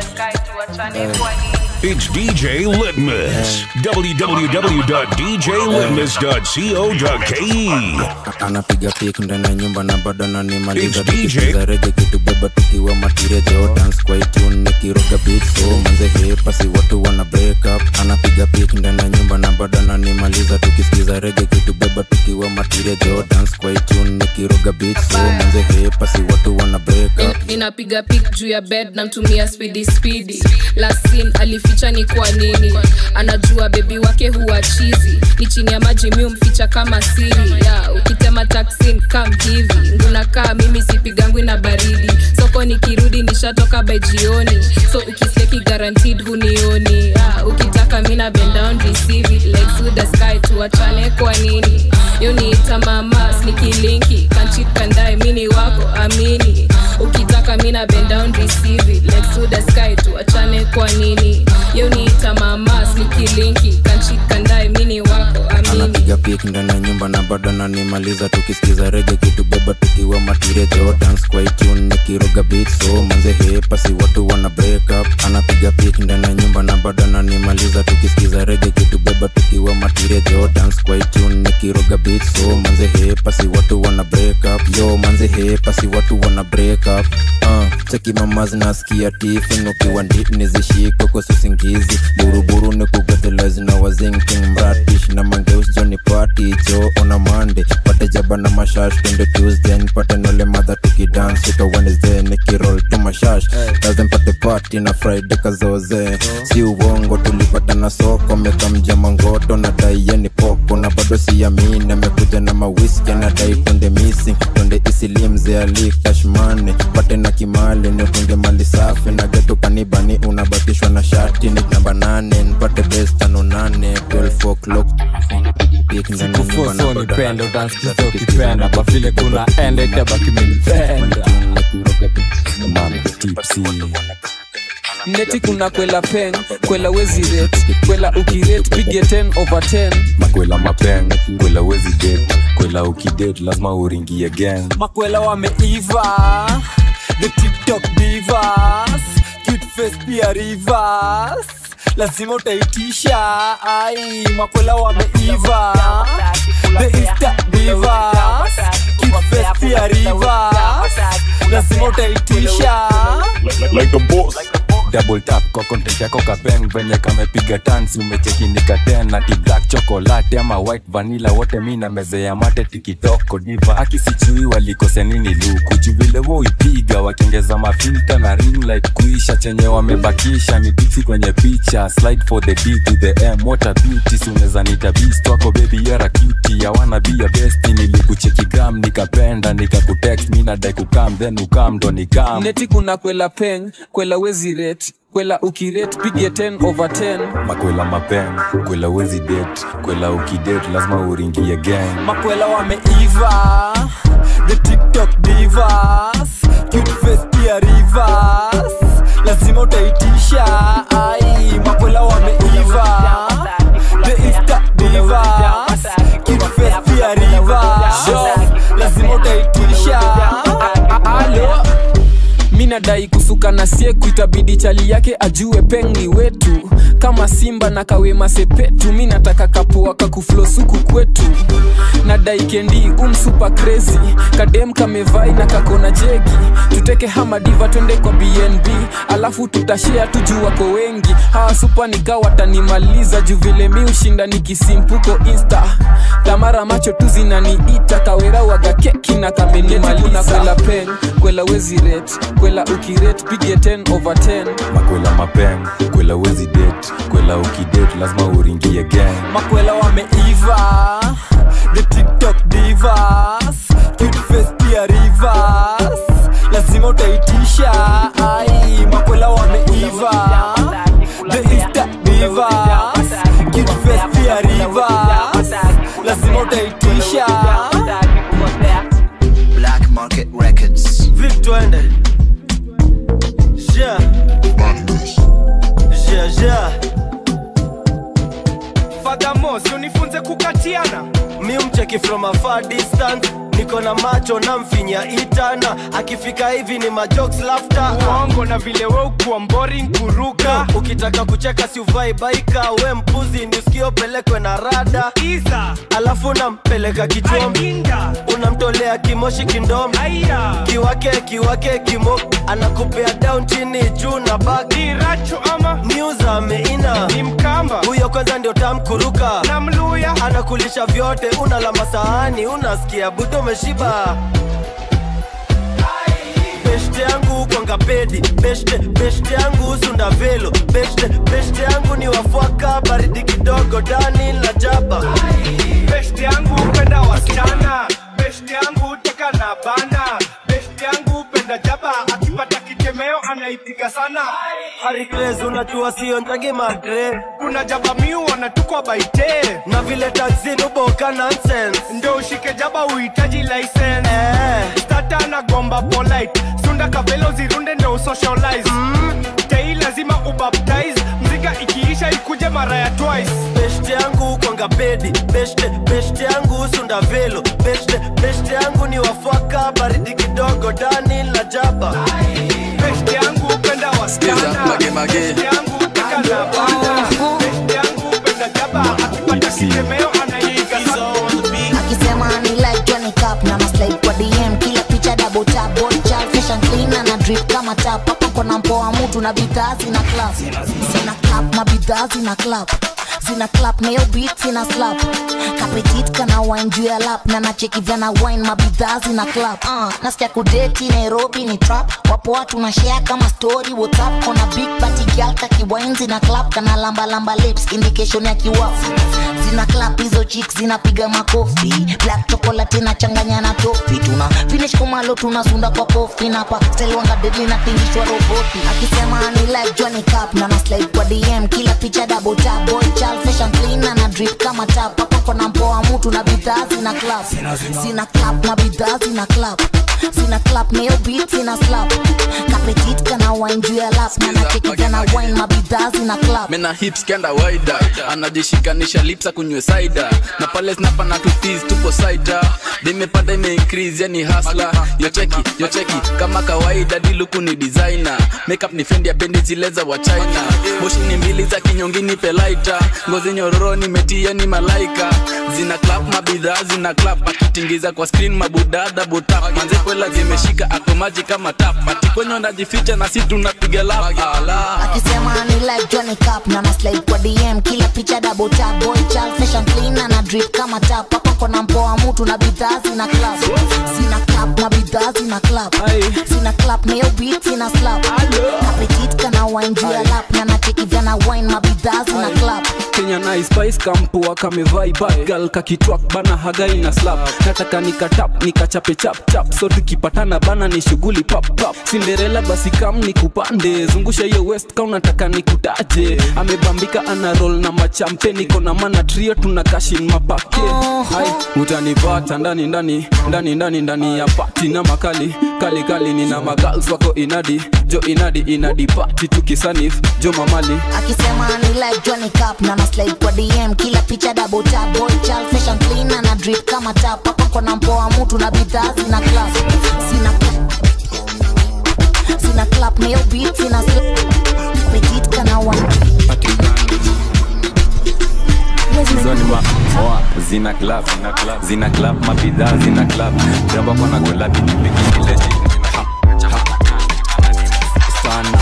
It's D J Litmus. w w w dot d j litmus dot co dot k e. Anapiga pick ndani ya nyumba na bado ananimaliza tukipiga reggae kitu beba tukiwa matiria jo dance kwa tune nikiroga beat so manze hepa si watu wana break up. Anapiga pick ndani ya nyumba na bado ananimaliza tukisikiza reggae kitu beba tukiwa matiria jo dance kwa tune nikiroga beat so manze hepa si watu wana break up. Ninapiga pick juu ya bed na mtumia speedy speedy last scene alificha ni kwa nini anajua baby wake huwa cheesy ni chini ya maji mimi mficha kama siri yeah, ukitema taxi come hivi nguna kaa mimi sipigangwi na baridi soko nikirudi nishatoka by jioni so ukiseki guaranteed hunioni yeah, ukitaka mina bend down receive it like through the sky tuachane kwa nini yo niita mama sneaky linky kanchit kandae mini wako amini ukitaka mina bend down receive it like through the sky tuachane kwa nini yo niita mama sneaky linky kanchit kandae mini wako amini. Anapiga pick ndani ya nyumba na bado ananimaliza tukisikiza reggae kitu beba tukiwa matiria jo dance kwa tune nikiroga beat so manze hepa si watu wana break up. Anapiga pick ndani ya nyumba na bado ananimaliza tukisikiza reggae kitu beba tukiwa matiria jo dance kwa tune nikiroga beat so manze hepa si watu wana break up. Yo manze hepa si watu wana break up. Uh, cheki mama zinasikia tiffin ukiwa ndip nizishiko kwa susingizi buruburu ni kugathelezi na wazinking mratish na mangeus Johnny party jo on a Monday pate jaba na mashash twende Tuesday nipate nole mother tukidance ika Wednesday nikiroll to mashash lazim pate party na Friday kazoze si uongo tulipata na soko meka mjama ngoto na dai yeni poko na bado siamini amekuja na mawiski na dai tunde missing tunde isilimze ali cash money pate na kimali ni tunge mali safi na geto kanibani unabatishwa na shati ni namba nane nipate best tano nane twelve o'clock sikufoso nipenda utansikiza ukipenda bafile kuna ende tabaki minipenda Neti kuna kwela pen, kwela wezi rate kwela ukirate pige ten over ten makwela mapeng, kwela wezi date kwela Kwela ukidate lazima uringie gang. Makwela wameiva, the TikTok divas, cute face pia rivers, lazima utaitisha. Ai, makwela wameiva, the Insta divas, cute face pia rivers, lazima utaitisha. Like a boss. Double tap kwa content yako kapeng venye kamepiga tansi umecheki nikaten ati black chocolate ama white vanilla wote mina meze ya mate tikitoko diva akisichui walikose nini luku juvile wo uipiga wakengeza mafilter na ring light kuisha chenye wamebakisha ni tipsi kwenye picha slide for the D to the M what a beauty suneza nita beast wako baby you're a cutie I wanna be your bestie nilikucheki gram nikapenda nikakutext mina dai kukam then ukam ndo nikam neti kuna kwela peng kwela wezi rate kwela ukirate pige ten over ten. Makwela mapeng kwela wezi date kwela ukidate lazima uringie gang. Makwela wameiva, the TikTok divas, cute face pia rivers, lazima utaitisha. Ai, makwela wameiva, the Insta divas, cute face pia rivers, lazima utaitisha. Alo mina dai kusuka na sieku itabidi chali yake ajue pengi wetu kama simba na kawema sepetu mina taka kapoa kakuflo suku kwetu na dai kendi um super crazy kadem kamevai na kakona jegi tuteke hama diva twende kwa B N B alafu tutashare tujua kwa wengi hawa super nikawa tanimaliza juu vile mi ushinda nikisimpuko Insta tamara macho tu zinaniita kawera waga keki na kamenimaliza kwela pen kwela wezi rate kwela ukirate pige ten over ten. Makwela mapeng kwela wezi date kwela ukidate lazima uringie gang. Makwela wameiva, the TikTok divas, cute face pia rivers, lazima utaitisha. Ai, makwela wameiva, the Insta divas, cute face pia rivers, lazima utaitisha. Black Market Records. Victor Yeah. Yeah, yeah. Furthermore, si unifunze kukatiana. Mi umcheki from a far distance. Niko na macho na mfinya itana. Akifika hivi ni majokes laughter. Uongo na vile we ukuwa boring kuruka. Ukitaka kucheka si uvai baika. We mpuzi ni usikio pelekwe na rada. Iza. Alafu nampeleka kichombi. Unamtolea kimoshi kindomi. Kiwake kiwake kimo. Anakupea down chini juu na back. Iracho ama news ameina. Ni mkamba. Huyo kwanza ndio tamkuruka. Na mluya. Anakulisha vyote. Unalamba sahani. Unasikia budo umeshiba. Beshte yangu kwanga pedi. Beshte, beshte yangu sunda velo. Beshte, beshte yangu ni wafuaka. Baridi kidogo dani la jaba. Beshte yangu upenda wasichana. Beshte yangu teka na bana. Beshte yangu upenda jaba. Akipata kitemeo anaipiga sana. Harry Craze unajua sio ntage madre. Kuna jaba miu wanatukwa baite. Na vile taxi nuboka nonsense. Ndo ushike jaba uhitaji license. Eh. Stata na gomba polite. Sunda kabelo zirunde ndo usocialize. Mm. Tei lazima ubaptize. Mziga ikiisha ikuje mara ya twice. Beshte yangu kwanga pedi. Beshte, beshte yangu sunda velo. Beshte, beshte yangu ni wafuaka. Baridi kidogo dani la jaba. Beshte yangu upenda wasichana. Beshte yangu upenda na bana. Beshte yangu upenda jaba. Akipata kitemeo anaiga sana. Akisema ni like Johnny Cup na maslide kwa D M kila picha double tap boy child fashion clean na drip kama tap hapa kuna mpoa mtu na bidhaa zina clap zina clap na bidhaa zina clap zina clap na yo beat zina slap kapetit kana wine juu ya lap na nacheki vya na wine mabidhaa zina clap uh, nasikia kudeti Nairobi ni trap wapo watu na share kama story WhatsApp kona big party girl kaki wine zina clap kana lamba lamba lips indication ya kiwafu zina clap hizo chicks zinapiga makofi black chocolate na changanya na tofi tuna finish kwa malo tunasunda kwa kofi na pa style wanga deadly na tingishwa roboti akisema ni like Johnny Cup na na slide kwa D M kila picha double tap boy child fashion clean na drip kama tap hapa kuna mpoa mtu na bidhaa zina clap zina clap na bidhaa zina clap zina clap nail beat zina slap kapetit kana wine juu ya lap na na cheki kana wine mabidhaa zina clap mena hips kenda wide anajishikanisha lips akunywe cider na pale snapa na tutis tupo cider nimepanda ime increase yani hustler yo cheki yo cheki kama kawaida diluku ni designer makeup ni Fendi ya bendi zileza wa China moshi ni mbili za kinyongini pelaita ngozi nyororo nimetia ni malaika zina clap mabidhaa zina clap akitingiza kwa screen mabudada butap manze kwela zimeshika akomaji kama tap ati kwenye ndajificha na si tunapiga lap akisema ni like Johnny Cup na na slide kwa D M kila picha double tap boy child fashion clean na drip kama tap hapa kuna mpoa mtu na bidhaa zina clap zina clap mabidhaa zina clap zina clap nail beat zina slap kapetit kana wine juu ya lap na na cheki kana wine mabidhaa zina clap Kenya nice spice kampoa kamevai bad girl kakitwak bana hagai na slap nataka nikatap nikachape chap chap so tukipatana bana ni shughuli pop pop Cinderella basi kam nikupande zungusha hiyo west ka unataka nikutaje amebambika ana roll na machampe niko na mana trio tunakashin mapake hai utanipata ndani ndani ndani ndani ndani ya party na makali kali kali nina magirls wako inadi jo inadi inadi party tukisanif jo mamali akisema ni like Johnny Cup na na slide kwa D M kila picha double tap boy child fashion clean na drip kama tap hapa kuna mpoa mtu na bidhaa zina clap zina zina clap nail beat zina petit kana one Zoni ma oa zina clap zina clap mabidhaa zina clap jambo kwa nakola bidi bidi legit Stana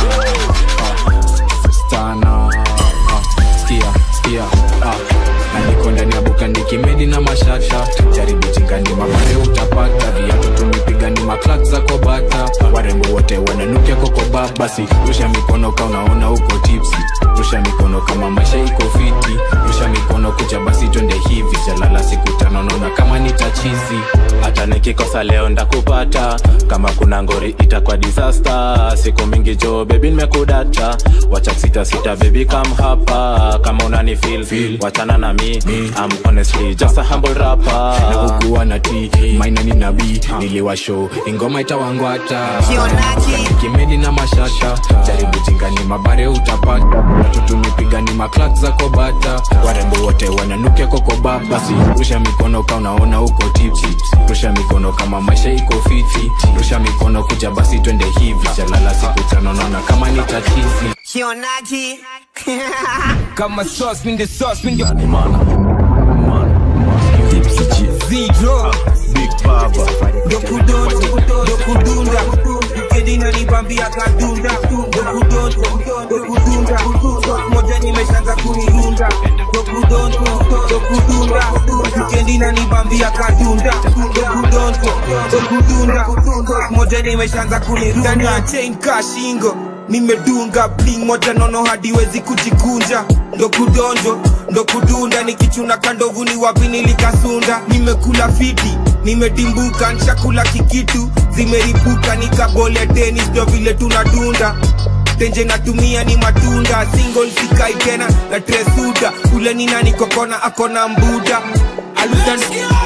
Stana Skia Skia na niko ndani ya buka nikimedi na mashasha jaribu chingani mapare utapata viatu tumepiga ni maklak za kobata warembo wote wananukia koko basi rusha mikono ka unaona uko tipsy rusha mikono kama maisha iko fiti rusha mikono kuja basi jonde hivi jalala siku tano naona kama nitachizi hata nikikosa leo ndakupata kama kuna ngori itakuwa disaster siku mingi jo baby nimekudata wacha sita sita baby come hapa kama unani feel, feel. wachana na mi I'm honestly just a humble rapper na kukuwa na T maina ni nabii niliwa show ingoma itawangwata kimedi na mashasha jaribu chingani mabare utapata watu tumepiga ni maklak za kobata warembo wote wananukia koko basi rusha mikono ka unaona uko tipsy rusha mikono kama maisha iko fiti rusha mikono kuja basi twende hivi jalala siku tano naona kama ni tatizi Kionaki kama sauce min the sauce min the nani mana tipsy zero big baba dokudonto dokudunda kedina nibambia kadunda dokudonto dokudunda moja nimeshaanza kunirunda dokudonto dokudunda kedina nibambia kadunda dokudonto dokudunda moja nimeshaanza kunirunda na chain kashingo nimedunga bling moja nono hadi wezi kujikunja ndo kudonjo ndo kudunda nikichuna kandovu ni wapi nilikasunda nimekula fiti nimedimbuka nshakula kikitu zimeripuka nikabole tenis ndo vile tunadunda tenje natumia ni matunda single sikai tena na tresuda ule ni nani kokona akona mbuda aludan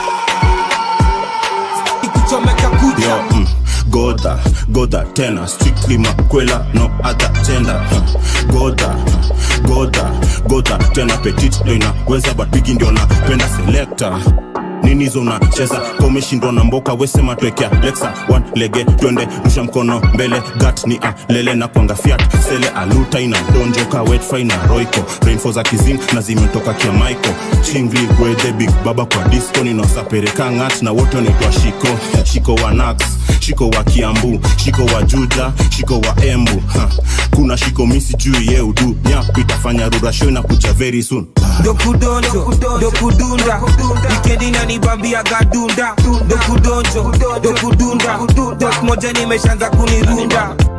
ikuchomeka kuja Yo, mm. Goda, goda tena strictly makwela no other gender huh. Goda, goda, goda tena petit ndo inaweza but bigi ndio napenda selector nini zo unacheza komeshindwa na mboka wesema twekea lexa one lege twende rusha mkono mbele gat ni a lele na kwanga fiat sele aluta ina donjoka wet fry na roiko rainfall za kizing na zimetoka kia maiko chingli with the big baba kwa disco ninosapereka ngat na wote wanaitwa shiko shiko wa nax shiko wa Kiambu shiko wa Juja shiko wa Embu ha. Kuna shiko misi juu ye udu nyap itafanya rura show na kuja very soon dokudonjo dokudunda weekend inanibambia gadunda dokudonjo dokudunda dok moja nimeshaanza kunirunda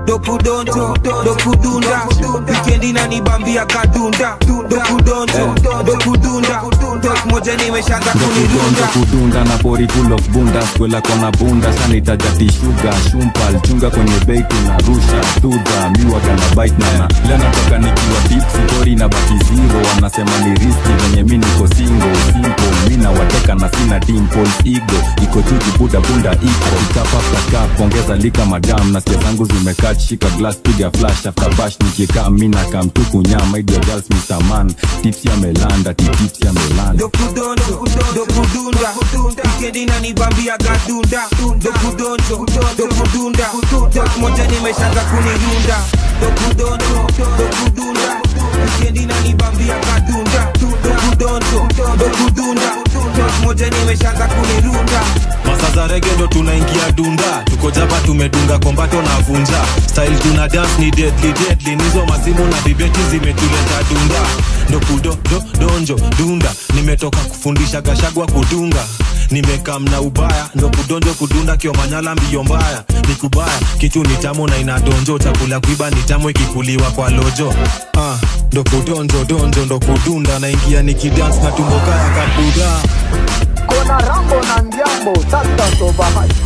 dokudonjo dokudunda wikendi nanibambia kadunda dokudonjo dokudunda tok moja nimeshaanza kunirunda kudunda na pori full of bunda kwela kona bunda sanitaja tishuga shumpal chunga kwenye bei tunarusha tuda miwa kana bite nana lena toka nikiwa deep story na baki zero wanasema ni riski venye mimi niko single simple mimi na wateka na sina dimples ego iko juu buda bunda iko itapa after cup ongeza lika madam na sikia zangu zimekaa shika glass piga flash after bash nikikaa mimi na kamtuku nyama idio girls Mister Man tips ya melanda tips ya melanda dokudonjo dokudunda wikendi nanibambia kadunda dokudonjo dokudunda tok moja nimeshaanza kunirunda dokudonjo dokudunda wikendi nanibambia kadunda dokudonjo dokudunda tok moja nimeshaanza kunirunda Masaza rege ndo tunaingia dunda tuko jaba tumedunga kombato na vunja style tuna dance ni deadly deadly nizo masimu na bibeti zimetuleta dunda ndo kudo do donjo dunda nimetoka kufundisha gashagwa kudunga nimekam na ubaya ndo kudonjo kudunda kio manyala mbio mbaya ni kubaya kitu ni tamu na inadonjo chakula kuiba ni tamu ikikuliwa kwa lojo ah ndo kudonjo donjo ndo kudunda naingia nikidance na tumbo kaya kabuda Kona Rambo na Ndiambo sasa soba maji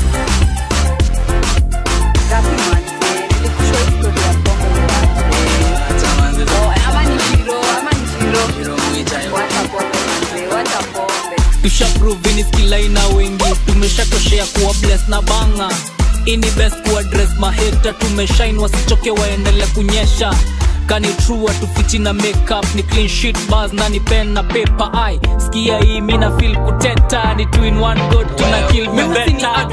tushaprovini skila ina wengi tumeshatoshea kuwa bless na banga ini best kuwa dress maheta tumeshine wasichoke waendele kunyesha kani true atufichi na makeup ni clean sheet bars na ni pen na paper ai skia hii mina feel kuteta ni two in one good tuna kill me better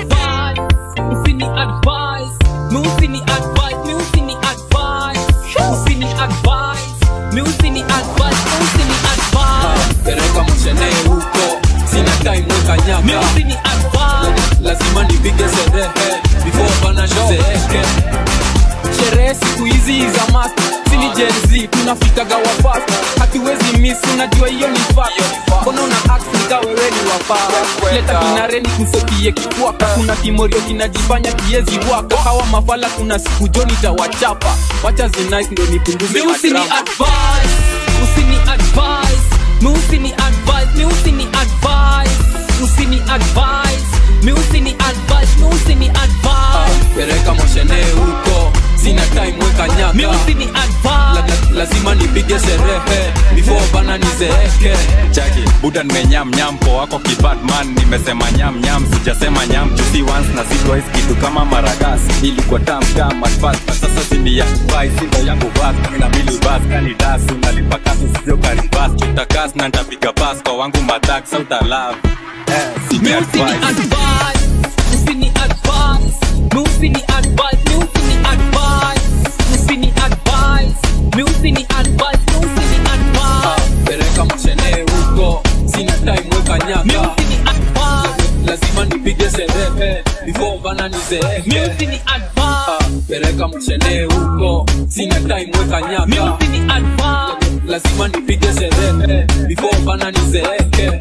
usini advice me usini advice me usini advice usini advice me usini advice me usini advice pereka mshene huko sina time weka nyaka me usini advice lazima nipige sherehe before bana shizeeke sherehe siku hizi za master sini Gen Z tunafikaga wa fast hatuwezi miss unajua hiyo ni fact mbona una act nika wewe ni wafaa leta kinareni kusokie kikwaka kuna kimorio kinajifanya kiezi waka hawa mafala kuna siku joni tawachapa wacha zi nice ndo nipunguze madrama usini advice usini advice me usini advice me usini advice usini advice me usini advice me usini advice pereka moshene huko sina time weka nyaka me usini advice La, lazima nipige sherehe before bana nizeeke chaki buda nimenyam nyam po wako kibadman nimesema nyam nyam sijasema nyam juicy once na si twice kitu kama maragas ilikuwa tam tam at first sasa sini ya vibe sindo yangu bas na mili bas kani das unalipa kasu sio karibas tutakas na nitapiga pass kwa wangu matak sauta love eh me usini advice usini advice me usini advice me usini advice usini advice me usini advice me usini advice pereka mshene huko sina time weka nyaka me usini advice lazima nipige sherehe before bana nizeeke me usini advice pereka mshene huko sina time weka nyaka me usini advice lazima nipige sherehe before bana nizeeke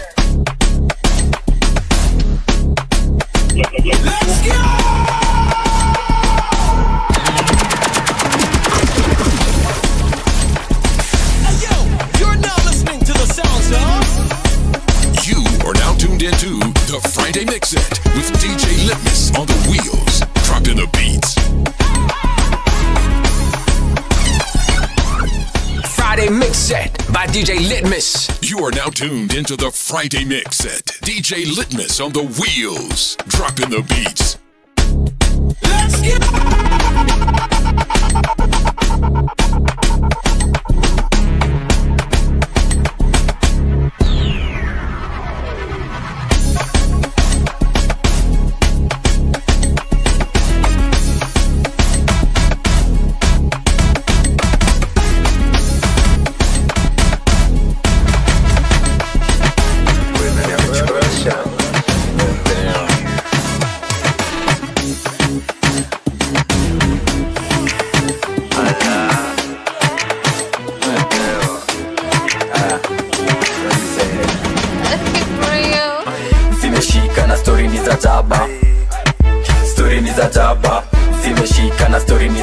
Let's go! Into the Friday Mix Set with D J Litmus on the wheels, dropping the beats. Friday Mix Set by D J Litmus. You are now tuned into the Friday Mix Set. D J Litmus on the wheels, dropping the beats. Let's get Story ni za jaba, story ni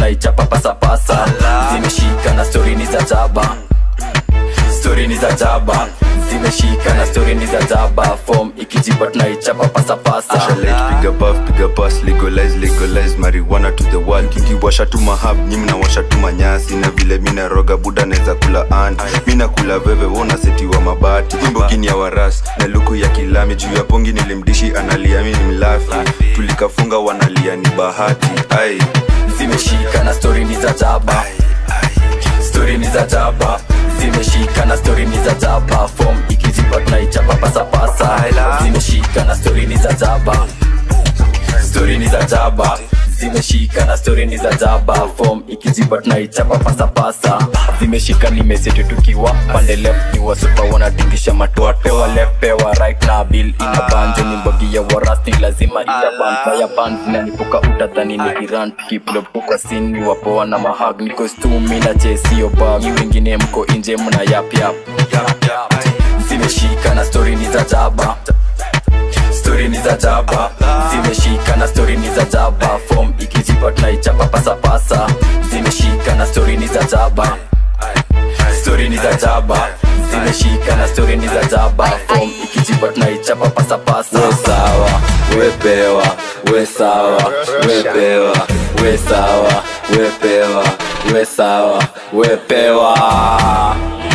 tunaichapa pasa pasa. Zimeshika na story ni za jaba, story ni za jaba. Zimeshika na story ni za jaba, form ikijipa tunaichapa pasa pasa. Ashalate, piga buff, piga pass, legalize, legalize marijuana to the world. Kingi washa tu mahab, nyimi na washa tu manyasi. Na vile mina roga buda neza kula ant. Mina kula veve, wona seti wa mabati. Mbogini ya waras, na luku ya kilami. Juu ya pongi nilimdishi, analia mini mlafi. Tulikafunga wanalia ni bahati. Ay. Zimeshika na story ni za jaba, story ni za jaba. Zimeshika na story ni za jaba, form ikijipa tunaichapa pasa pasa. Zimeshika na story ni za jaba, story ni za jaba. Zimeshika na story ni za jaba, form ikijipa tunaichapa pasa pasa. Zimeshika nimesetu tukiwa pande left, ni wa super wanatingisha matoa. Pewa left, pewa right na bill ina banjo. Ni mbogi ya warasti lazima itabamba ya band. Zinanipuka utadhani ni Iran, tukiplopuka sini wapoa na mahag. Niko stumi na chesio bag, ni wengine mko inje muna yap yap. Zimeshika na story ni za jaba, story ni za jaba. Zimeshika na story ni za jaba, form ikijipa tunaichapa pasa pasa. Zimeshika na story ni za jaba, story ni za jaba. Zimeshika na story ni za jaba, form ikijipa tunaichapa pasa pasa. We sawa, we pewa, we sawa, we pewa, we sawa, we pewa, we sawa, we pewa.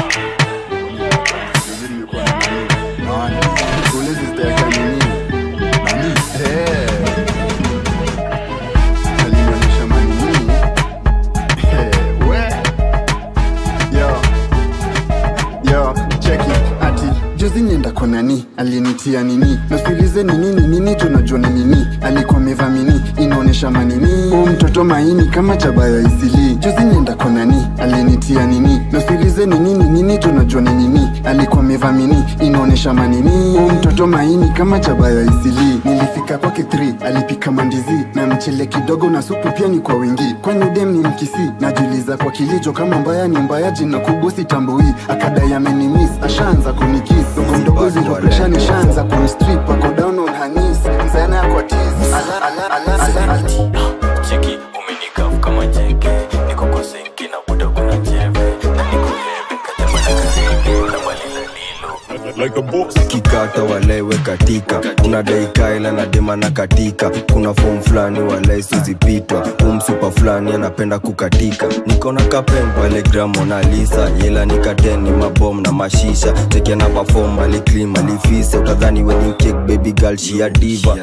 Juzi nienda kwa nani, alinitia nini, nasuilize ni nini, nini tunajua ni nini. Alikuwa meva mini, inaonesha manini, o mtoto maini kama chabaya isili. Juzi nienda kwa nani, alinitia nini, nasuilize ni nini, nini tunajua ni nini. Alikuwa meva mini, inaonesha manini, o mtoto maini kama chabaya isili. Nilifika kwake three, alipika mandizi na mchele kidogo na supu pia ni kwa wingi. Kwani dem ni mkisi, najuliza kwa kilijo kama mbaya ni mbaya, jina kubwa sitambui. Akadai amenimis, ashaanza kunikisi. Dogo mdogo zero pressure ni shanza kuni strip, ako down on her knees. Mzana ya kwa tease, ala ala ala ala. Cheki umenikafu kama jenge, niko kwa senki na buda kuna jeve. Na niko heaven katema na kazenge, na malila lilo like a boss. Kikata walewe katika, unadai kaila na dema na katika. Kuna form flani walai suzipitwa, umsupa flani anapenda kukatika. Nikona kapen pale gramo na lisa, yela nikateni mabom na mashisha. Tekia na perform ali clean ali fisa, utadhani wedding cake baby girl she a diva.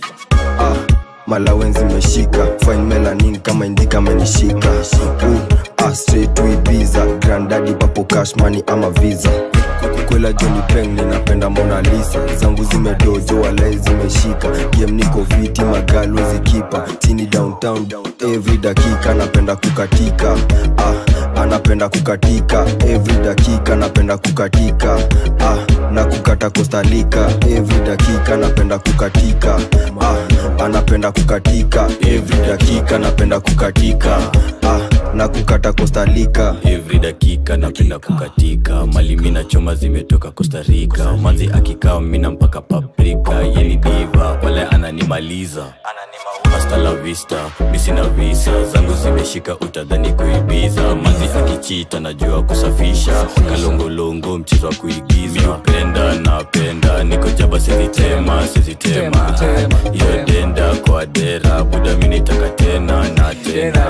Ah, malawenzi meshika, fine melanin kama indika menishika. Uh, ah, straight to Ibiza, granddaddy papo cash money ama visa. Kwela Johnny Peng ninapenda Mona Lisa, zangu zimedojo walai zimeshika. Game niko viti magalo zikipa, chini downtown every dakika napenda kukatika. Ah, anapenda kukatika every dakika napenda kukatika. Ah, na kukata kostalika every dakika napenda kukatika. Ah, anapenda kukatika every dakika napenda kukatika. Ah, na kukata kostalika every dakika napenda kukatika. Mali mina choma zimetoka Costa Rica, manzi akikaa mina mpaka paprika. Yeni diva wale ananimaliza, hasta la vista misi na visa. Zangu zimeshika utadhani kuibiza, manzi akichita najua kusafisha. Kalongolongo mchezo wa kuigiza, miupenda napenda niko jaba sizitema sizitema. Iyo denda kwa dera buda minitaka tena na tena.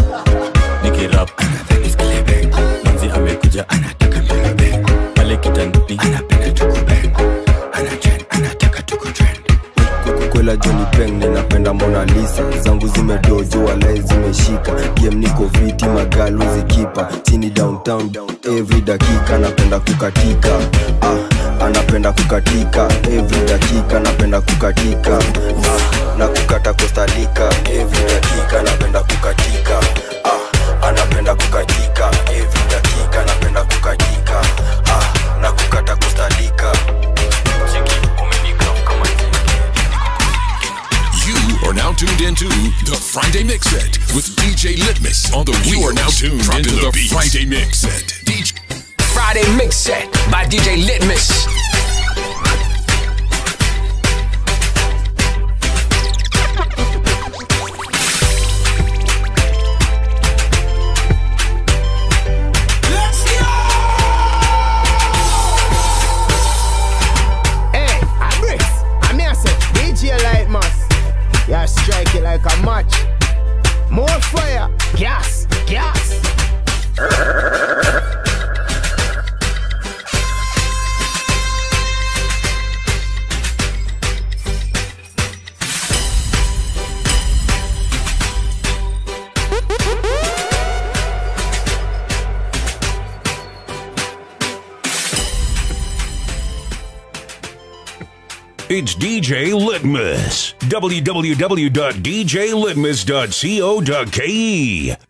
Nikirap anadhani manzi amekuja anataka mbele pale kitandani anapenda tukubeng, anachen anataka tukutrend. Kwela Johnny Peng ninapenda Mona Lisa, zangu zimedojo walai zimeshika. Game niko viti magalo zikipa, chini downtown every dakika napenda kukatika. Ah, anapenda kukatika every dakika napenda kukatika. Ah, na kukata kostalika every dakika napenda kukatika. Ah, anapenda kukatika every dakika napenda kukatika. Ah, na kukata kostalika. You are now tuned into the Friday Mix Set with D J Litmus on the wheels. You are now tuned into the, the Friday Mix Set. D J Friday Mix Set by D J Litmus. like a match. More fire, gas, gas. It's D J Litmus. w w w dot d j litmus dot co dot k e